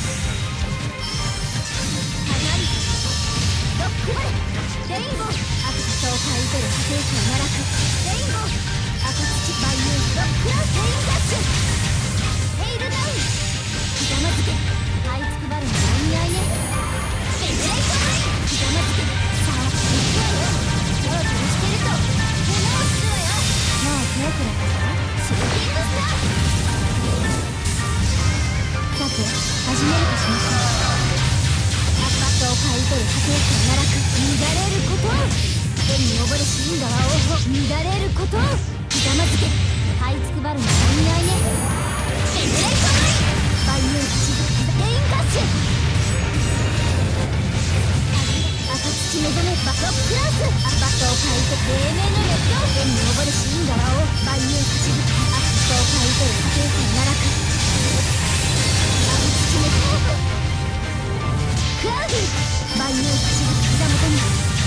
離れロックバレレインボー赤土を買い取る破天荒奈落レインボー赤土万有ロックラウスレインダッシュヘイルダウンひざまずけ這いつくばるのお見合いねエレイトラインひざまずけさあ行くわよ手を取りしてると手直すわよもう手遅れだシューティングスターさて始めるとしましょうアッパットを買い取る破天荒奈落乱れること天に溺れ死んだ青穂乱れることひざまずけ這いつくばるのお見合いねエレイトライン万有走るレインダッシュ赤土目覚めバトックラウスアッパットを買い取る黎明の熱狂天に溺れ死んだラオウ万有走る赤土を買い取る破天荒奈落赤土目覚めクラウディ万有走る膝元に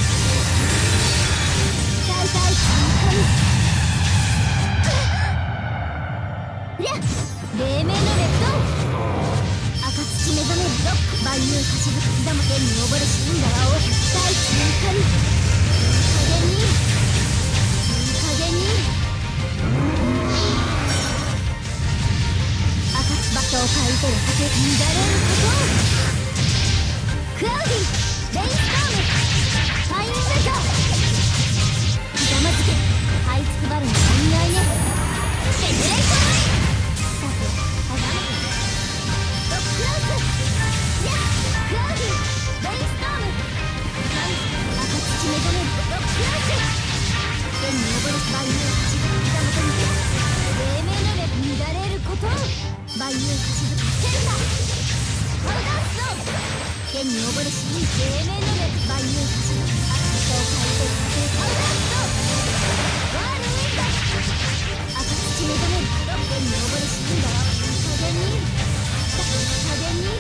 大体通過にりゃ黎明の熱狂赤土目覚めるロック万有走る膝元に溺れ死んだラオウ大地の怒りいい加減に赤土バットを買い取る果て乱れることクラウディレインストームファインウェザーひざまずけ這いつくばるのお見合いねエレイトラインさて始めてロックラウスいやクラウディレインストーム赤土目覚めるロックラウス天に溺れ万有走る膝元に黎明の目乱れること万有走るセンターパウダースノー天に溺れ死に黎明の目万有走る赤土を買い取るパウダースノーワールウィンド赤土目覚める天に溺れ死んだら加減に加減に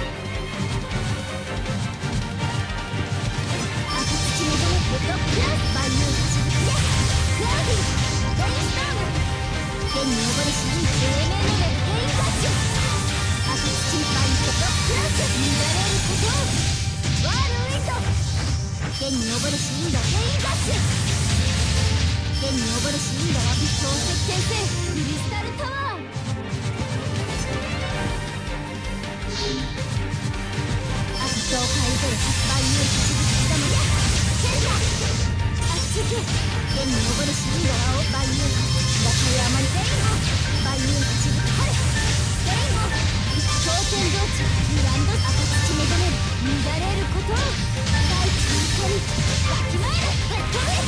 赤土目覚めるロックラウス万有走るクラウディレインストーム天に溺れ死に黎明の目レインダッシュ赤土万有ロックラウス乱れることワールウィンド天に溺れ死んだレインダッシュ天に溺れ死んだら超石転生クリスタルタワー赤土を買い取る万有走る膝もやセンターあっち行け天に溺れ死んだら万有打開あまりレインボー万有走る晴れレインボー頂点道中ランド赤土目覚める乱れること大地の怒りわきまえるぶっ飛べ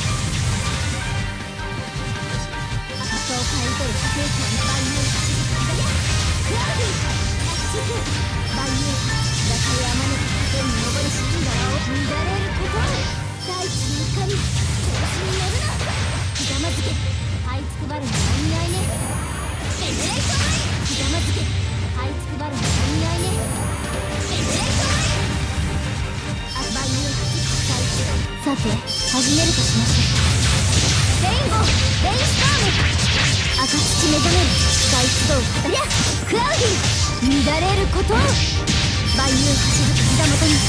赤土を買い取る破天荒万有走る膝やクラウディあっち行け万有打開あまねく天に溺れ死んだらを乱れること大地の怒り調子に乗るなひざまずけ這いつくばるのお見合いねエレイトラインひざまずけ這いつくばるのお見合いねエレイトラインあ万有さて始めるとしましょうレインボーレインストーム赤土目覚める大出動いやクラウディ乱れること万有走る膝元に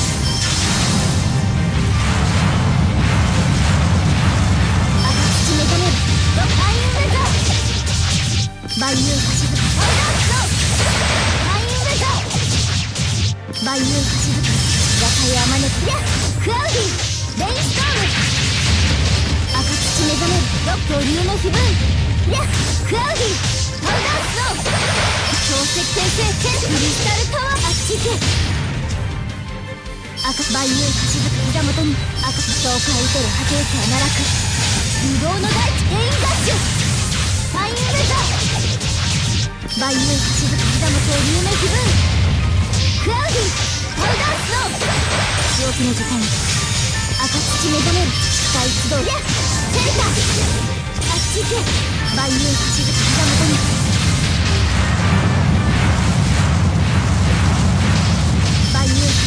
赤土目覚めるロッカインウェザー万有走るパウダースノーファインウェザー万有走る打開あまねくやクラウディレインストーム赤土目覚めるロッ巨竜の飛分やクラウディパウダースノー超石転生クリスタルタワーあっち行け赤万有走る膝元に赤土を買い取る破天荒奈落無謀の大地レインダッシュファインウェザー万有走る膝元竜の飛分クラウディパウダースノー仕置きの時間赤土目覚める大出動やセンターあっち行け万有走る膝元に万有走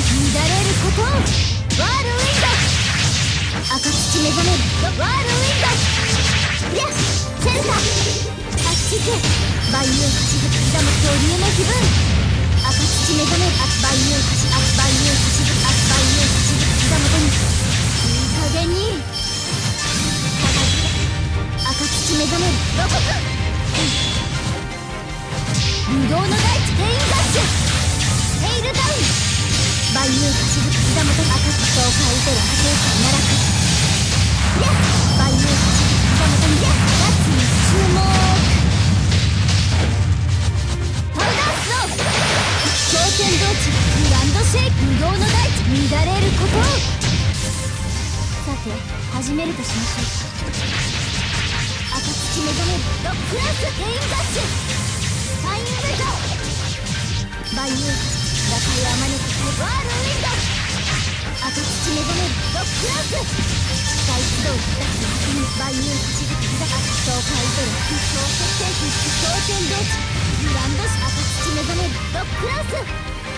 乱れることワールウィンド赤土目覚めるワールウィンドやっセルタあっち行け万有星月刻む恐竜の気分赤土目覚める万有星万有星月万有星月刻む手にいい加減に赤土目覚めるロコク無動の大地ペインガッシュヘイルダウン万有星月刻む手赤土を変えてる波形から奈落やっ万有星月刻む手にやっやつに注目パウダースロー頂点同地グランドシェイク無動の大地乱れることさて始めるとしましょう赤土目覚めるロックランスペインガッシュファインウェザー万有星打開あまねくワールウィンド赤土目覚めるロックランス機械起動2つの箱に万有星月膝が総会ドル超設定頂点同地グランド赤土目覚めるロックランス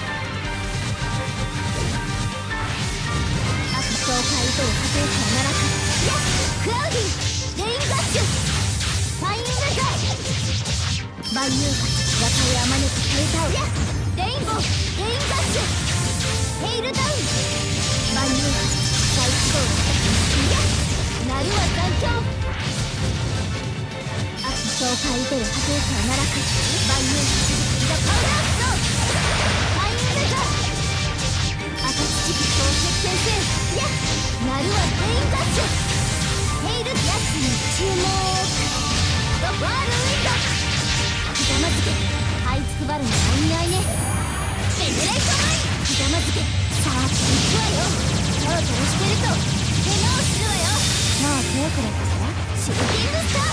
総会ドル波形から奈落やっクラウディレインガッシュファインウェザー万有打開あまねくペータウやっレインボーレインガッシュヘイルダウン万有機械起動やっなるは残響秋総会出る波形から奈落万有ザ・パウダースローファインウェザー赤土機超設定性やっなるはレインガッシュヘイルやつに注目ワールウィンドひざまずけ這いつくばるのお似合いねジェネレーションラインひざまずけさあ行くわよトロトロしてると怪我をするわよもう手遅れだからシューティングスター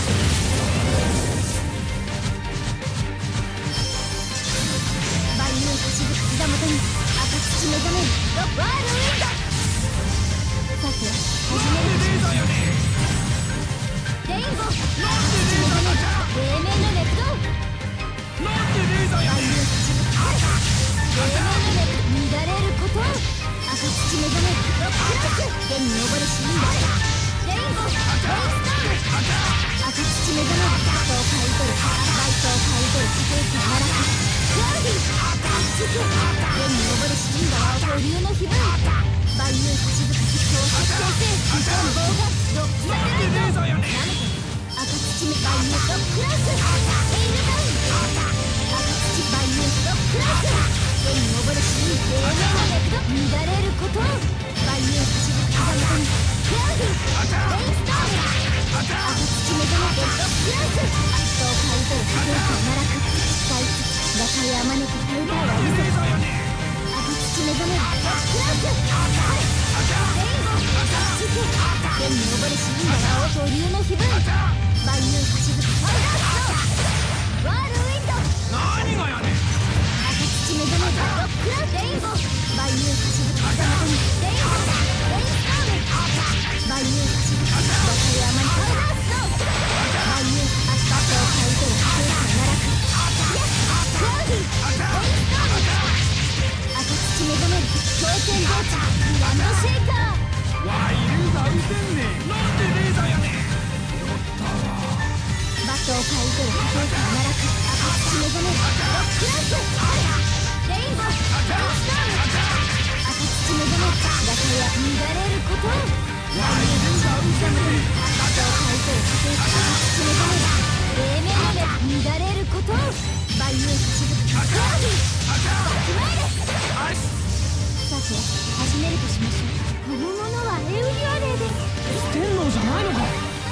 万有星月膝元に赤土目覚めるワールウィンドさて始めるでしょうレインボー赤土目覚める黎明の熱動なんでレーザーやねん黎明の熱乱れること赤土目覚めるロックランス天に昇るシーンだレインボーレイスターム赤土目覚める総会ドル大総会ドル波形から奈落クラウディ地球天に昇るシーンだ保留の気分万有星月超設定性日本棒がロックされるとなめて赤土目万有ロックランスヘイルダウン赤土万有ロックランス天に昇るシーン黎明の熱と乱れること万有星月刻む手にクラウディレインスターム赤土目覚めてロックランス総会ドル波形から奈落機械打開あまねくパウダーを見せ赤土目覚めるロックランスレインボー地球天に昇るシーンだ青と竜の火分万有星月パウダースローワールウィンド何がやねん赤土目覚めるロックランスレインボー万有星月刻む手にレインボーレインスターム万有星月打開あまねパウダースロー万有総会ドル波形から奈落クラウディレインスターム赤土目覚める頂点同地グランドシェイカーわいレーザー撃てんねんなんでレーザーやねん酔ったわ馬頭会ドル波形から奈落赤土目覚めるロックランスレインボーレインスターム赤土目覚める打開や乱れること万有星月刻む手に馬頭会ドル波形から赤土目覚める黎明の熱乱れること万有星月クラウディバックマイルさて始めるとしましょうこのものはエウリアレイです天皇じゃないのか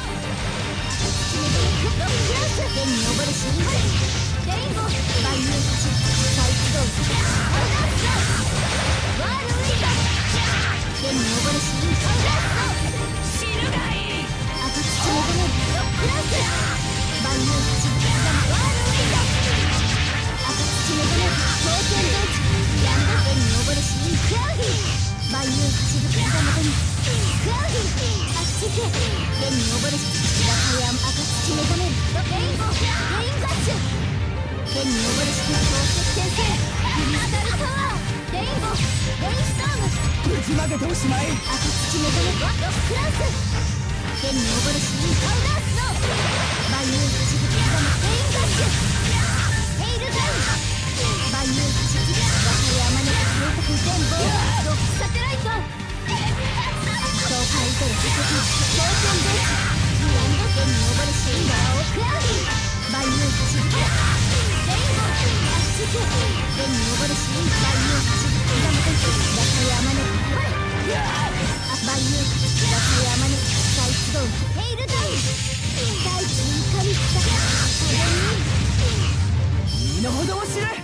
ロックランス天に昇るシーンレインボー万有星再起動パウダースローワールウィンド天に昇るシーンパウダースロー死ぬがいい赤土目覚めるロックランス万有星刻むワールウィンド赤土目覚める頂点同地ヤンド天に昇るシーンクラウディ万有星月刻む手にクラウディあっち行け天に昇るシーン赤土目覚めるレインボーレインガッシュ天に昇るシーン超設定性クリスタルタワーレインボーレインストームぶちまけておしまい。 赤土目覚めロックランス天に昇るシーンパウダースノー万有口ぶき刻むレインガッシュヘイルダウン万有口ぶき若いあまねく警告全部ロックサテライトそう書いてる秘跡狂犬ベースグランド天に昇るシーンガーをクラウディ万有口ぶきレインボーあっちけ天に昇るシーン万有口ぶき刻む天若いあまねく万有口若いあまねく再起動ヘイルダウン大地に怒りった風に身の程を知れ。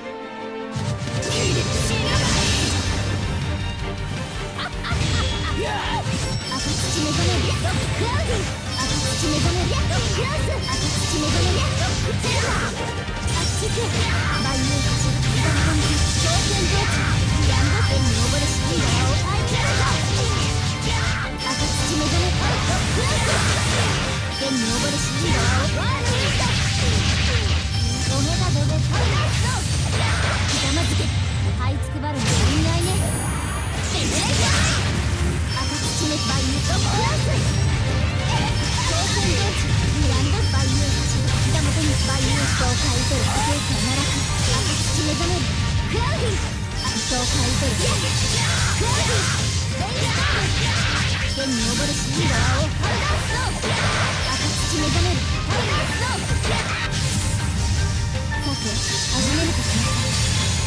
赤土目覚めロッククラウディ赤土目覚めロックランス赤土目覚めロックゼロあっちけ万有口刻む本気狂犬ベーツグランド天に昇るシーンガーをファイト赤土目覚めロックランス天に昇るシーンガーをワールウィンドオメガドベパウダースノーひざまずけ這いつくばるの意味合いねシミュレーション赤土目万有ロックランス狂犬ベーツグランド万有口ぶき刻む手に万有人を買い取る不景気は奈落赤土目覚めるクラウディ人を買い取るクラウディレインストーム天に昇るシーンガーをパウダースノー赤土目覚めるパウダースノーさて始めるとしました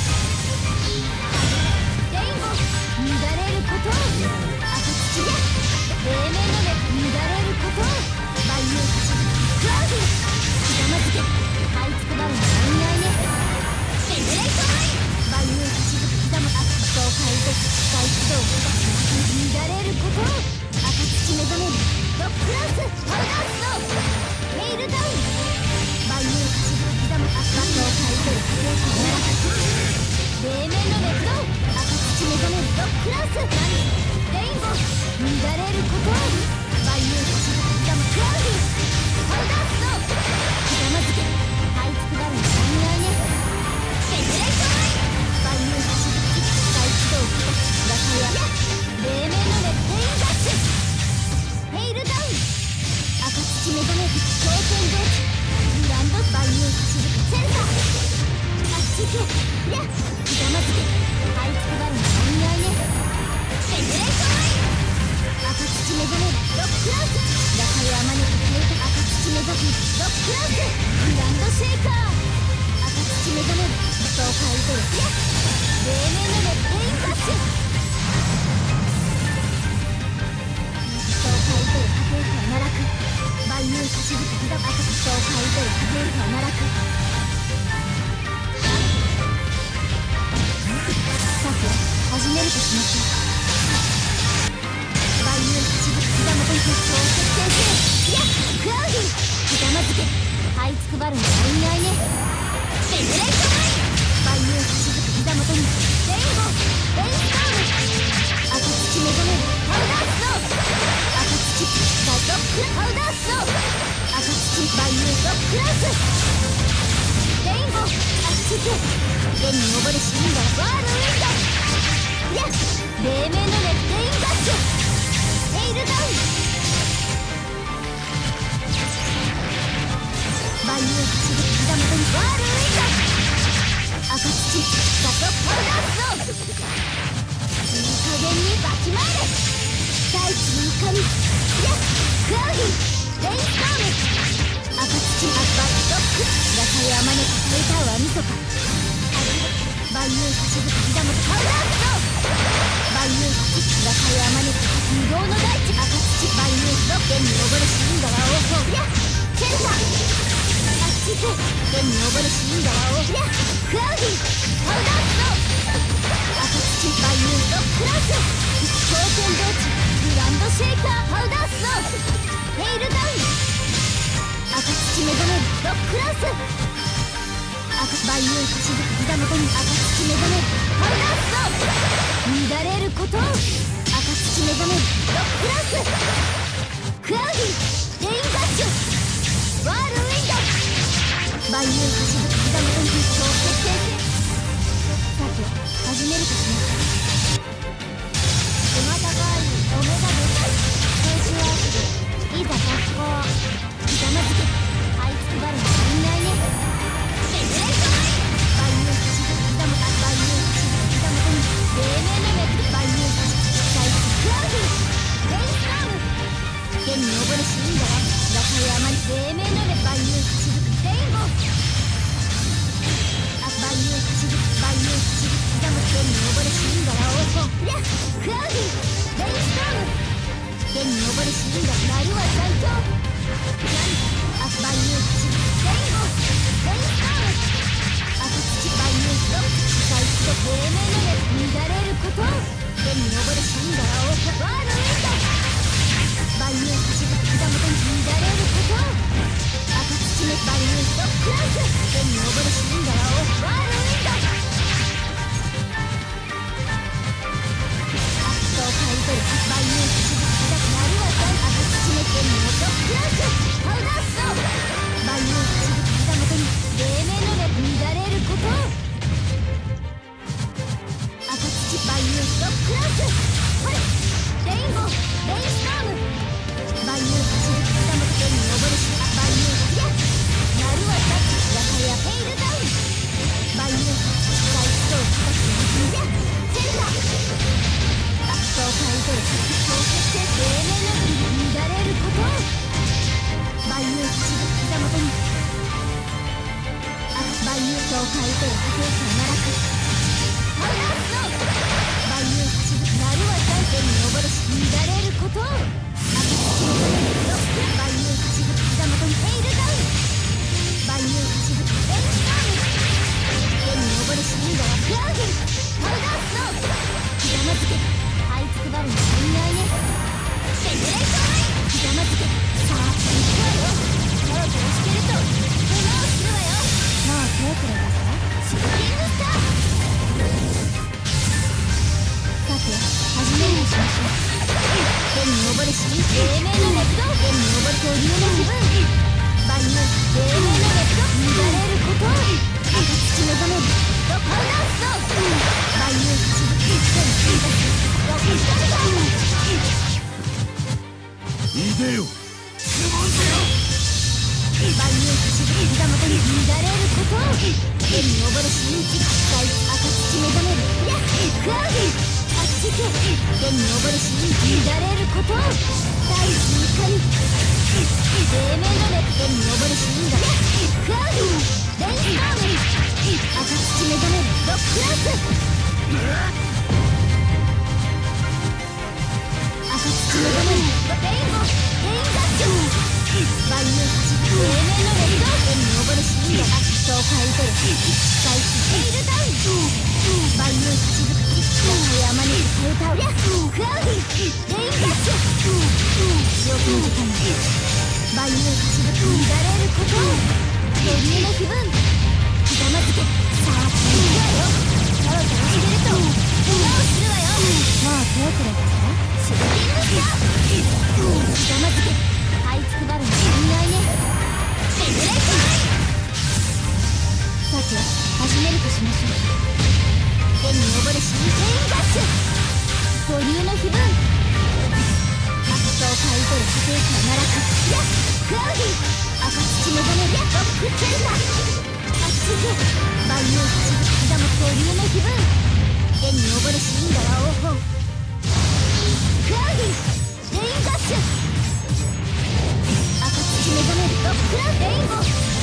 レインボー乱れること赤土で黎明ので乱れること万有口クラウディひざまずけ這いつくばるの意味合いねシミュレーション万有口刻む赤土を買い取る再起動乱れること赤土目覚めるロックランスパウダースノーヘイルダウン万有口刻む赤土を買い取る不景気は奈落黎明の熱動赤土目覚めるロックランスレインボー乱れること万有口刻むクラウディパウダースノーひざまずけ這いつくばるの意味合いねシミュレーション万有口再起動若い黎明の熱レインダッシュヘイルダウン赤土目覚める狂犬ベーツグランド万有口センターあっちけやひざまずけ這いつくばるの意味合いねシミュレーション赤土目覚めるロックランス若いあまねく変えた赤土目覚めるロックランスグランドシェイカー赤土目覚める人を買い取るや黎明の熱レインダッシュ人を買い取る不景気は奈落万有口ぶき刻む赤人を買い取る不景気は奈落さて始めるとしましょう万有口ぶき刻む本気超決定性やクラウディひざまずけ這いつくばるの意味合いねシミュレーション万有口ぶき刻む手にレインボーレインストーム赤土目覚めるパウダースノー赤土大ロックパウダースノー赤土万有ロックランスレインボーあっちけ天に昇るシーンガーワールウィンドや黎明の熱レインダッシュヘイルダウン万有口ぶき刻む手にワールウィンド赤土ガトパウダースノーいい加減にわきまえれ大地に怒りやクラウディレインストーム赤土アッパーロック若いあまねく変えたわみそか万有口ぶき刻むパウダースノー万有口若いあまねく無動の大地赤土万有の天に昇るシーンガーをやセンターあっちけ天に昇るシーンガーをやクラウディパウダースノー赤土万有ロックランス狂犬ベーツグランドシェイカーパウダースノーヘイルダウン赤土目覚めるロックランス赤万有口ぶき刻む手に赤土目覚めるパウダースノー乱れること赤土目覚めるロックランスクラウディレインダッシュワールウィンド万有口ぶき刻む手に超決定性さて始めるかに昇るシーンがなるは最強。万有しレインボーレインスターム赤土万有と世界一と平面の目乱れること天に昇るシーンが青ワールドウィンド万有し膝元に乱れること赤土の万有とクラウス天に昇るシーンが青ワールドウィンド圧倒買い取る万有し膝なるは赤土の天にとクラウスパウダースノー万有し膝元に黎明の目乱れること赤土万有とクラウスほれレインボーレインスターム万有し膝元天に昇るし万有クリアなるはザッツヤカヤペイルダウン万有世界一と高くクリアセンター圧倒買い取る超決定黎明の目乱れること万有膝元に万有と買い取る波形感奈落パウダースノー万有なるは3点に昇るし乱れること赤土の万有膝元にペイルダウン万有レインスターム天に昇るし乱はクラウディパウダースノーひざまずけ這いつくばるの意味合いねセグレーションラインひざまずけさあ行くわよタロタロしてるとケガをするわよもう手遅れだぞシューティングスターさて始めるにしましょう天に昇るし黎明の熱動天に昇ると竜の気分万有黎明の熱動乱れること赤土目覚めるとパウダースノー万有天に追加すロックスターだいでよ万有膝元に乱れること天に昇るし世界一赤土目覚めるいやクラウディあっちけ天に昇るし乱れること大地に怒り黎明の熱天に昇るしがクラウディレインスターム赤土目覚めるロックラウス赤土目覚めるレインボーレインダッシュ万有黎明の熱動天に昇るしが圧倒買い取る世界一ペイルダウン万有山に歌うやクラウディレインダッシュ仕置きの時間万有乱れること鳥の気分ひざまずけさあ行くわよタロタロしてるとケガをするわよもう手遅れだぞシューティングスターひざまずけ這いつくばるの意味合いねセグレーションラインさて始めるとしましょう天に昇るしレインダッシュ五流の気分圧倒買い取る波形感奈落いやクラウディ赤土目覚めるやロックチェルタあっちけ万有膝元五流の気分天に昇るしんだら王鵬クラウディレインダッシュ赤土目覚めるロックラウレインボー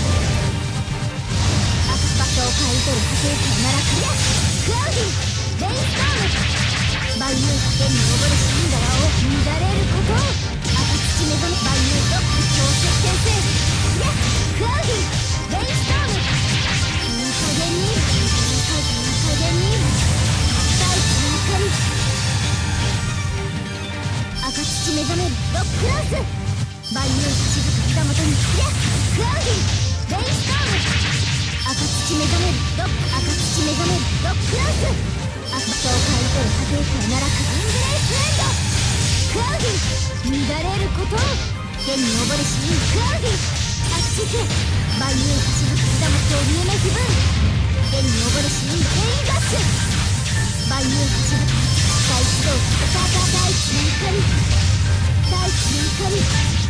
場所を買い取る波形感奈落やクラウディレインスターム万有天に昇るしんだらを乱れること赤土目覚め万有と超接点制やクラウディレインスタームいい加減にいい加減に大地の怒り赤土目覚めるロックラウス万有膝元にやクラウディレインスターム赤土目覚めるロック赤土目覚めるロックラウス圧倒買い取る波形感奈落イングレースエンドクラウディ乱れること天に昇るしクラウディあっちけ万有膝元竜の気分天に昇るしレインダッシュ万有世界一と大地の怒り大地の怒り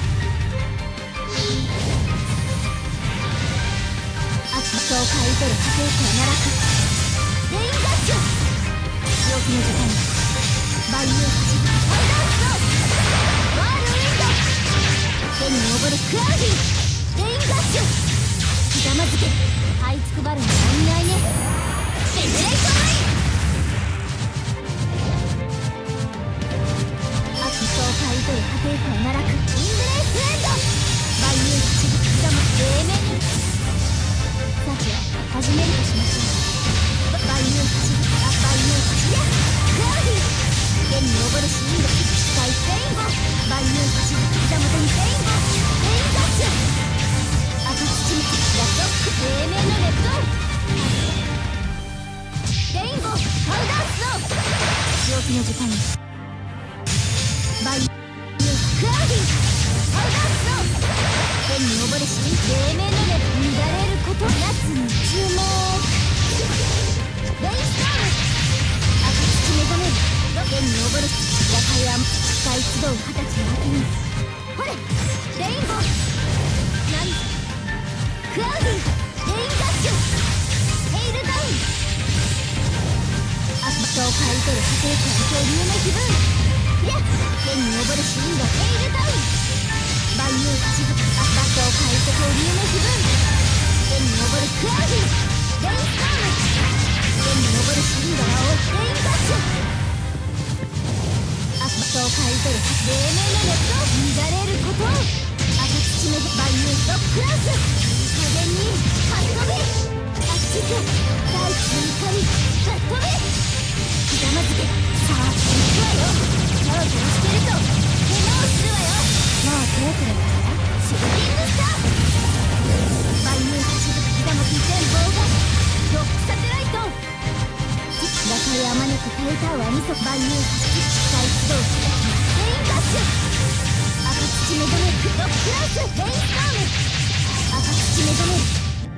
圧倒買い取る波形感奈落レインダッシュ仕置きの時間万有パウダースノーワールドウィンド天に昇るクラウディレインダッシュひざまずけ這いつくばるの意味合いねセグレーションライン圧倒買い取る波形れし黎明の目乱れることやつに注目。レイスターム赤土目覚める天に昇る夜会は地下一同20歳の秋にほれレインボー何クラウディレインダッシュヘイルダウンアッパを変えてる家庭から恐竜の気分いや天に昇るシーンがヘイルダウン万有静かアッパを変えて恐竜の気分天に昇るクラウディレインスターム天に昇るシーンが青レインダッシュアッパを変えてる黎明の熱を乱れること赤土目万有ロックランス加減にかっ飛びあっちく大地に怒りかっ飛びひざまずけさあ行くわよキャロキャロしてると手直するわよもう手遅れだからシューティングスター万有走るひざまき全貌がロックサテライト打開あまねくペーターは2足万有走る地下一同レインダッシュ赤土目覚めるロックランスレインスターム赤土目覚める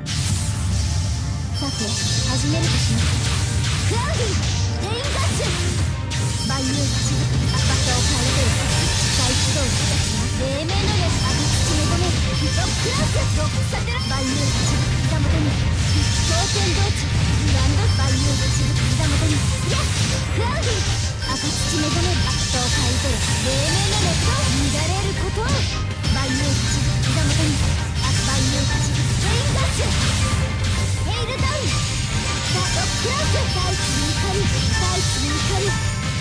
さて始めるとしますクラウディレインダッシュ万有走る赤土を変えてる地下一同黎明の熱赤土目覚めるロックランスロックサテラ万有走る膝元に当選同地グランド万有走る膝元にいやクラウディ赤土目覚める赤土を変えてる黎明の熱を乱れること万有走る膝元に万有走るレインダッシュヘイルダウンロックランス大地に怒り大地に怒り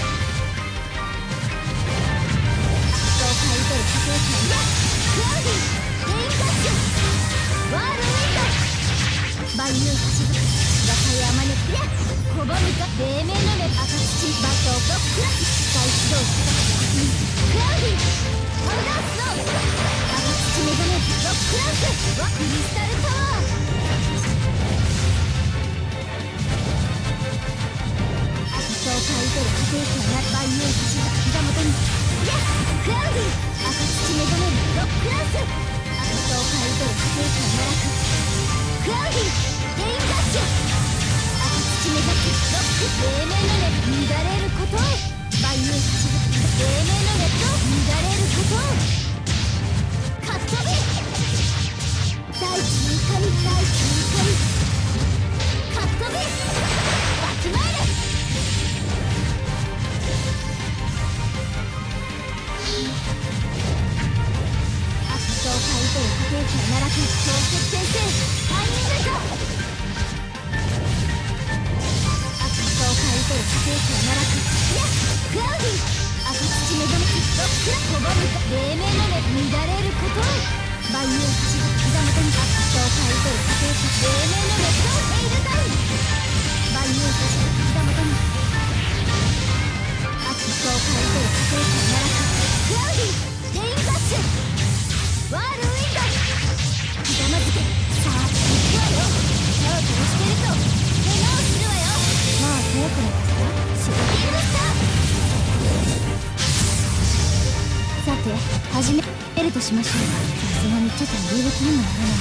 赤土を変えてる家庭官いやクラウディレインダッシュワールウィンド万有走る若いあまねくや拒むか黎明の目赤土バットをロックランス地下一同クラウディパウダースノー赤土目覚めロックランスワクリスタルタワー赤土を変えてる家庭官が万有走る膝元にいやクラウディ赤土目覚めるロックランス赤土を変えてる家庭官が楽クラウディレインダッシュ赤土目覚めロック黎明の熱乱れること万有走る黎明の熱を乱れることかっ飛び大地に怒り大地に怒りかっ飛びわきまえれ赤土を変えてる家庭官奈落超絶先生タイミングショー赤土を変えてる家庭官奈落いやクラウディ赤土目覚めロック拒むか黎明の目乱れること万有走る膝元に赤土を変えてる家庭官黎明の熱をヘイルダウン万有走る膝元に赤土を変えてる家庭官奈落クラウディレインダッシュワールウィンドひざまずけさあ行くわよキャロキャロしてると手直するわよもう手遅れだからシューティングスターさて始めるとしましょうさすがにちょっと有力にもならない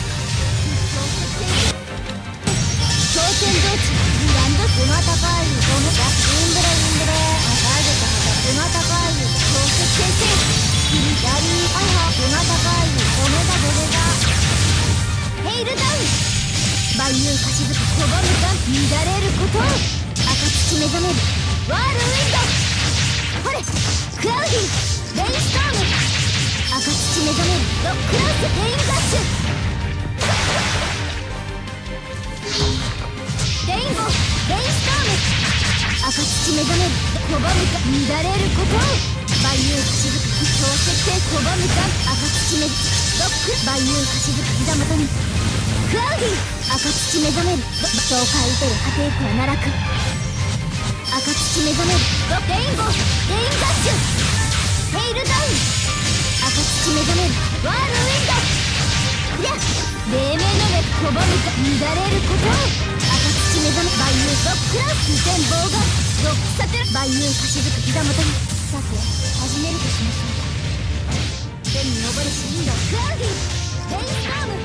挑戦道中グランドスマタパーユゴムガインブレインブレターゲットスマタパーユ超絶先生左アハスマタパーユオメガドレガヘイルダウン万有かしずく拒むか乱れること赤土目覚めるワールウィンドほれクラウディレインスターム赤土目覚めるロックランスレインダッシュレインボーレインスターム赤土目覚める拒むか乱れること万有かしずく超絶戦拒むか赤土目ロック万有かしずく膝元にクラウディ赤土目覚めるそう変えてる家庭官奈落赤土目覚めるレインボーレインダッシュヘイルダウン赤土目覚めるワールウィンドいや黎明の目拒むか乱れること赤土目覚め万有ロックランス全貌がロックさてる万有かしずく膝元にさて始めるとしましょう天に昇るシリンダークラウディレインスターム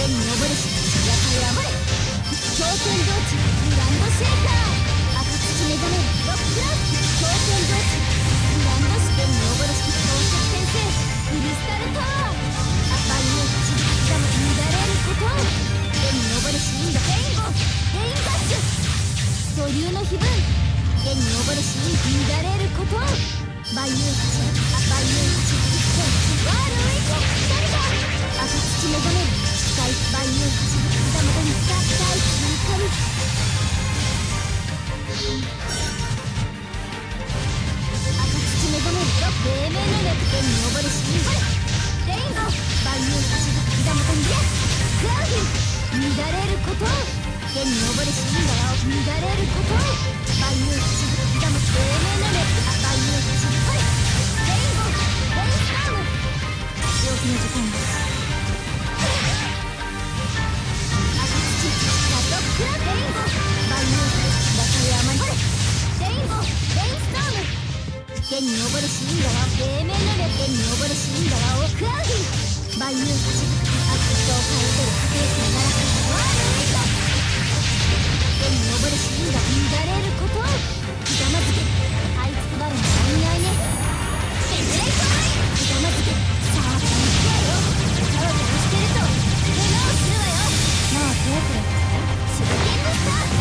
天に昇るし夜会暴れ狂天道地グランドシェイカー赤土目覚めるロックラン狂天道地グランド四天に昇るし宝石転生クリスタルタワー万有地刻む乱れること天に昇るしインドレインボーレインダッシュ土流の碑文天に昇るし乱れること万有地万有地ワールウィンド光が赤土目覚める光万有地刻むに大地の光赤土目覚める黎明の熱天に昇るしレインボー万有地刻むにクラウディ乱れること天に昇るし乱れること万有地刻む黎明の熱万有地レインボーレインスターム正気の時間です赤土ラッドクラレインボー万有地山にレインボーレインスターム天に昇るし黎明の熱天に昇るしクラウディ万有地悪とを変えてる家庭からならワールウィンド天に昇るし乱れることひざまずけ這いつくばるのお似合いねジェネレーションひざまずけさあこの機会をタワタワしてると怪我をするわよもう手遅れですよ手裏剣のスター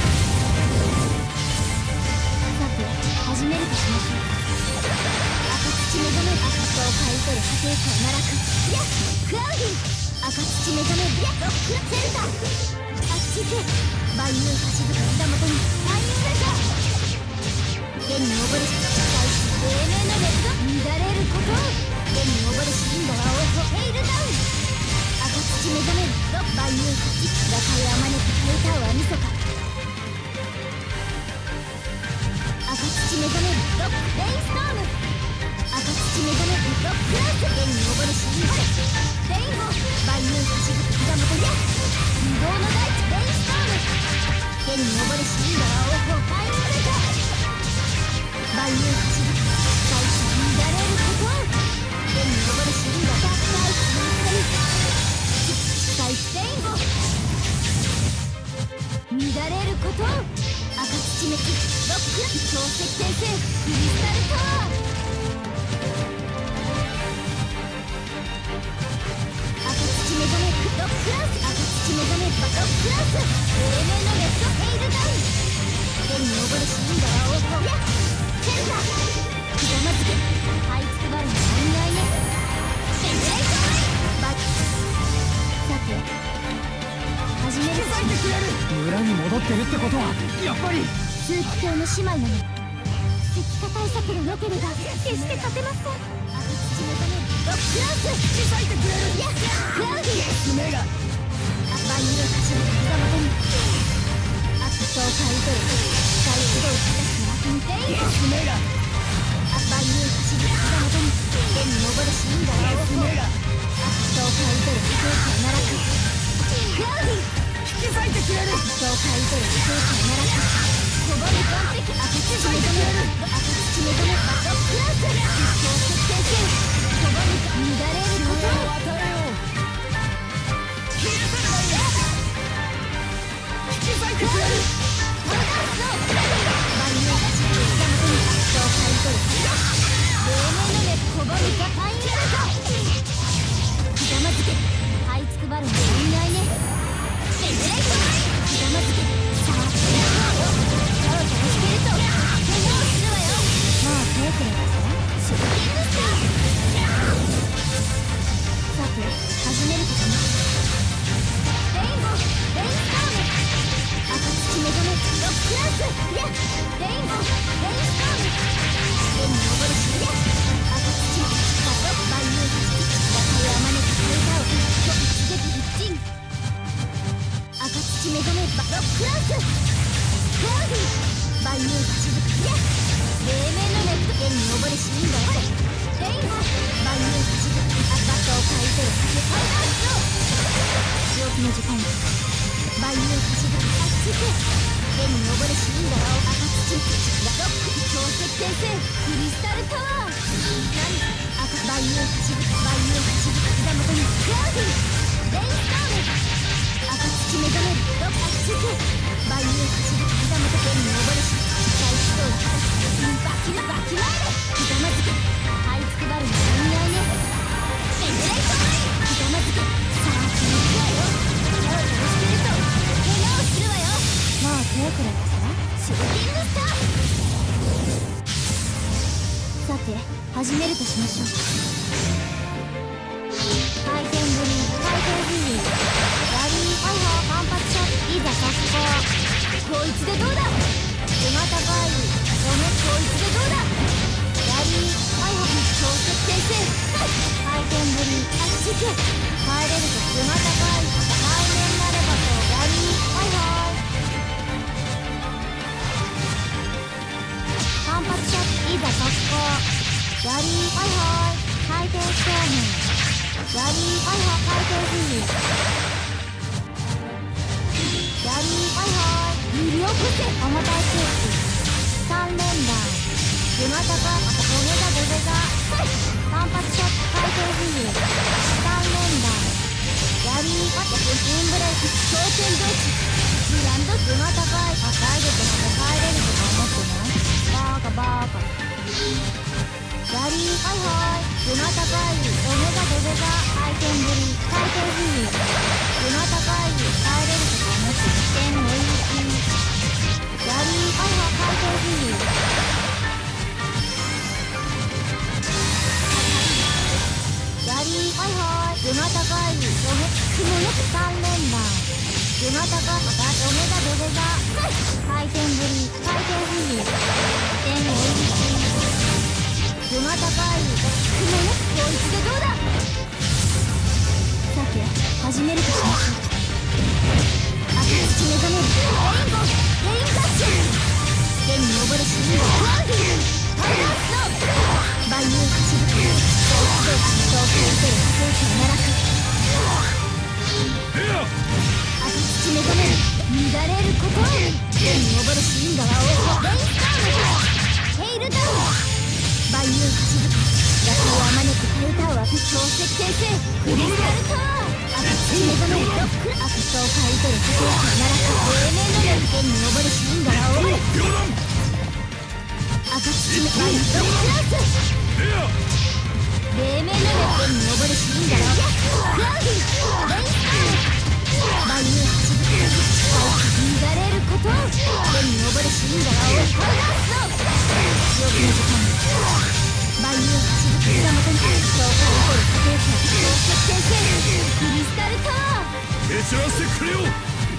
さて始めるとしましょう赤土目覚め赤とを買い取る家庭から奈落いやクラウディ赤土目覚めいやロックセンターあっち行け万有橋塚膝元にタイミングじゃ天に昇るし大地黎明の熱が乱れること天に昇るしインドは王とヘイルダウン赤土目覚める万有橋打開あまねくヘイターはみそか赤土目覚めるレインストーム赤土目覚めるロックランス天に昇るしインドレインボー万有橋塚膝元に無謀の大地レインストーム天に昇るしインドは王とタイミングじゃ万有橋塚大地乱れること天に昇るしインド大地の光大地レインボー乱れること赤土めきロック潮石転生クリスタルタワー赤土目覚めロックランス赤土目覚めロックランス黎明のレッドヘイルダウン天に昇るしインドは王とやセンターひざまずけ這いつくばるのお似合いねジェネレーションバッさて始めるさいてくれる村に戻ってるってことはやっぱり枢機卿の姉妹なの石化対策がなければ決して勝てません赤土目覚めロックランス小さいてくれるいやクラウディ娘が万有橋の膝元に悪党を買い取る大規模形のラフンテイン娘が万有橋の膝元に天に昇るしインドは王娘が悪党を買い取る家庭から奈落クラウディ引き裂いてくれる悪党を買い取る家庭から奈落拒む完璧赤土目覚め赤土目覚めロックランス超石転生拒む乱れること渡れよ消え去るなよ引き裂いてくれる万有橋の膝元に悪党を買い取る黎明の熱拒むかタイミングだひざまずけ這いつくばるのお似合いねジェネレーションひざまずけさあタワタワしてると怪我をするわよもう手遅れですよ手裏剣のスターさて始めるとしますレインボーレインスターム赤土目覚めロックランスいやレインボーレインスターム天に昇るしいや赤土カット万有橋打開あまねく変えたを一撃一鎮赤土目覚めロックランスクラウディ万有橋づくいや黎明の熱天に昇るしいんだよレインボー万有橋づく赤とを買い取るファイナルスロー正気の時間万有橋づくあっち行け天に昇るしいんだよ赤土ロック超石転生クリスタルタワー赤万有橋づく万有橋づく膝元にクラウディレインスターム土目覚めるどっかつけ万有走る膝元剣に登るし大気道バキバキ前でひざまずけ這いつくばるの意味合いねエネレートひざまずけさあ気に行くわよ怪我を殺していると怪我をするわよもう手くらいかしらシューティングスターさて始めるとしましょう回転ぶり回転フィーラリーハイハー反発ショットいざ速攻こいつでどうだ背が高いこいつでどうだラリーハイハー超速転生回転ぶりあっちけ帰れると背が高い背面なればとラリーハイハー反発ショットいざ速攻ラリーハイハー回転ストームラリーハイハー回転フィーラリーハイハー揺り起こせ重たい空気3連弾背が高い土下座土下座反発ショット回転フィー3連弾ラリーハイハーインブレーキ強肩同士グランド背が高いダイレクトまで帰れるとか思ってないバーカラリーハイハイ背が高い土下座土下座回転ぶり回転フィー背が高い帰れるとか思って点のいきラリーハイハイ回転フィーラリーハイハイ背が高い土下雲よく3連弾背が高いまた土下座土下座回転ぶり回転フィー点のいき背が高い雲よこいつでどうださて始めるとしましょう赤土目覚めるレインボーレインダッシュ天に昇るシーンをワンディーファイナースノー万有走るこいつで遠くに出る風景奈落赤土目覚める乱れること天に昇るシーンが青レインスタームヘイルダウン万有走る夜景をあまねくテルタワー超石転生クリスタルタワー赤土目覚めるロック赤潮を刈り取る風景奈落黎明の熱天に昇るシーンが青い赤土目万有ロックランス黎明の熱天に昇るシーンが青いクラウディレインスター万有走る乱れること天に昇るシーンが青いファイナースノー記憶の時間万有走る膝元に超過起こる家庭者超決転生クリスタルタワー蹴散らしてくれよ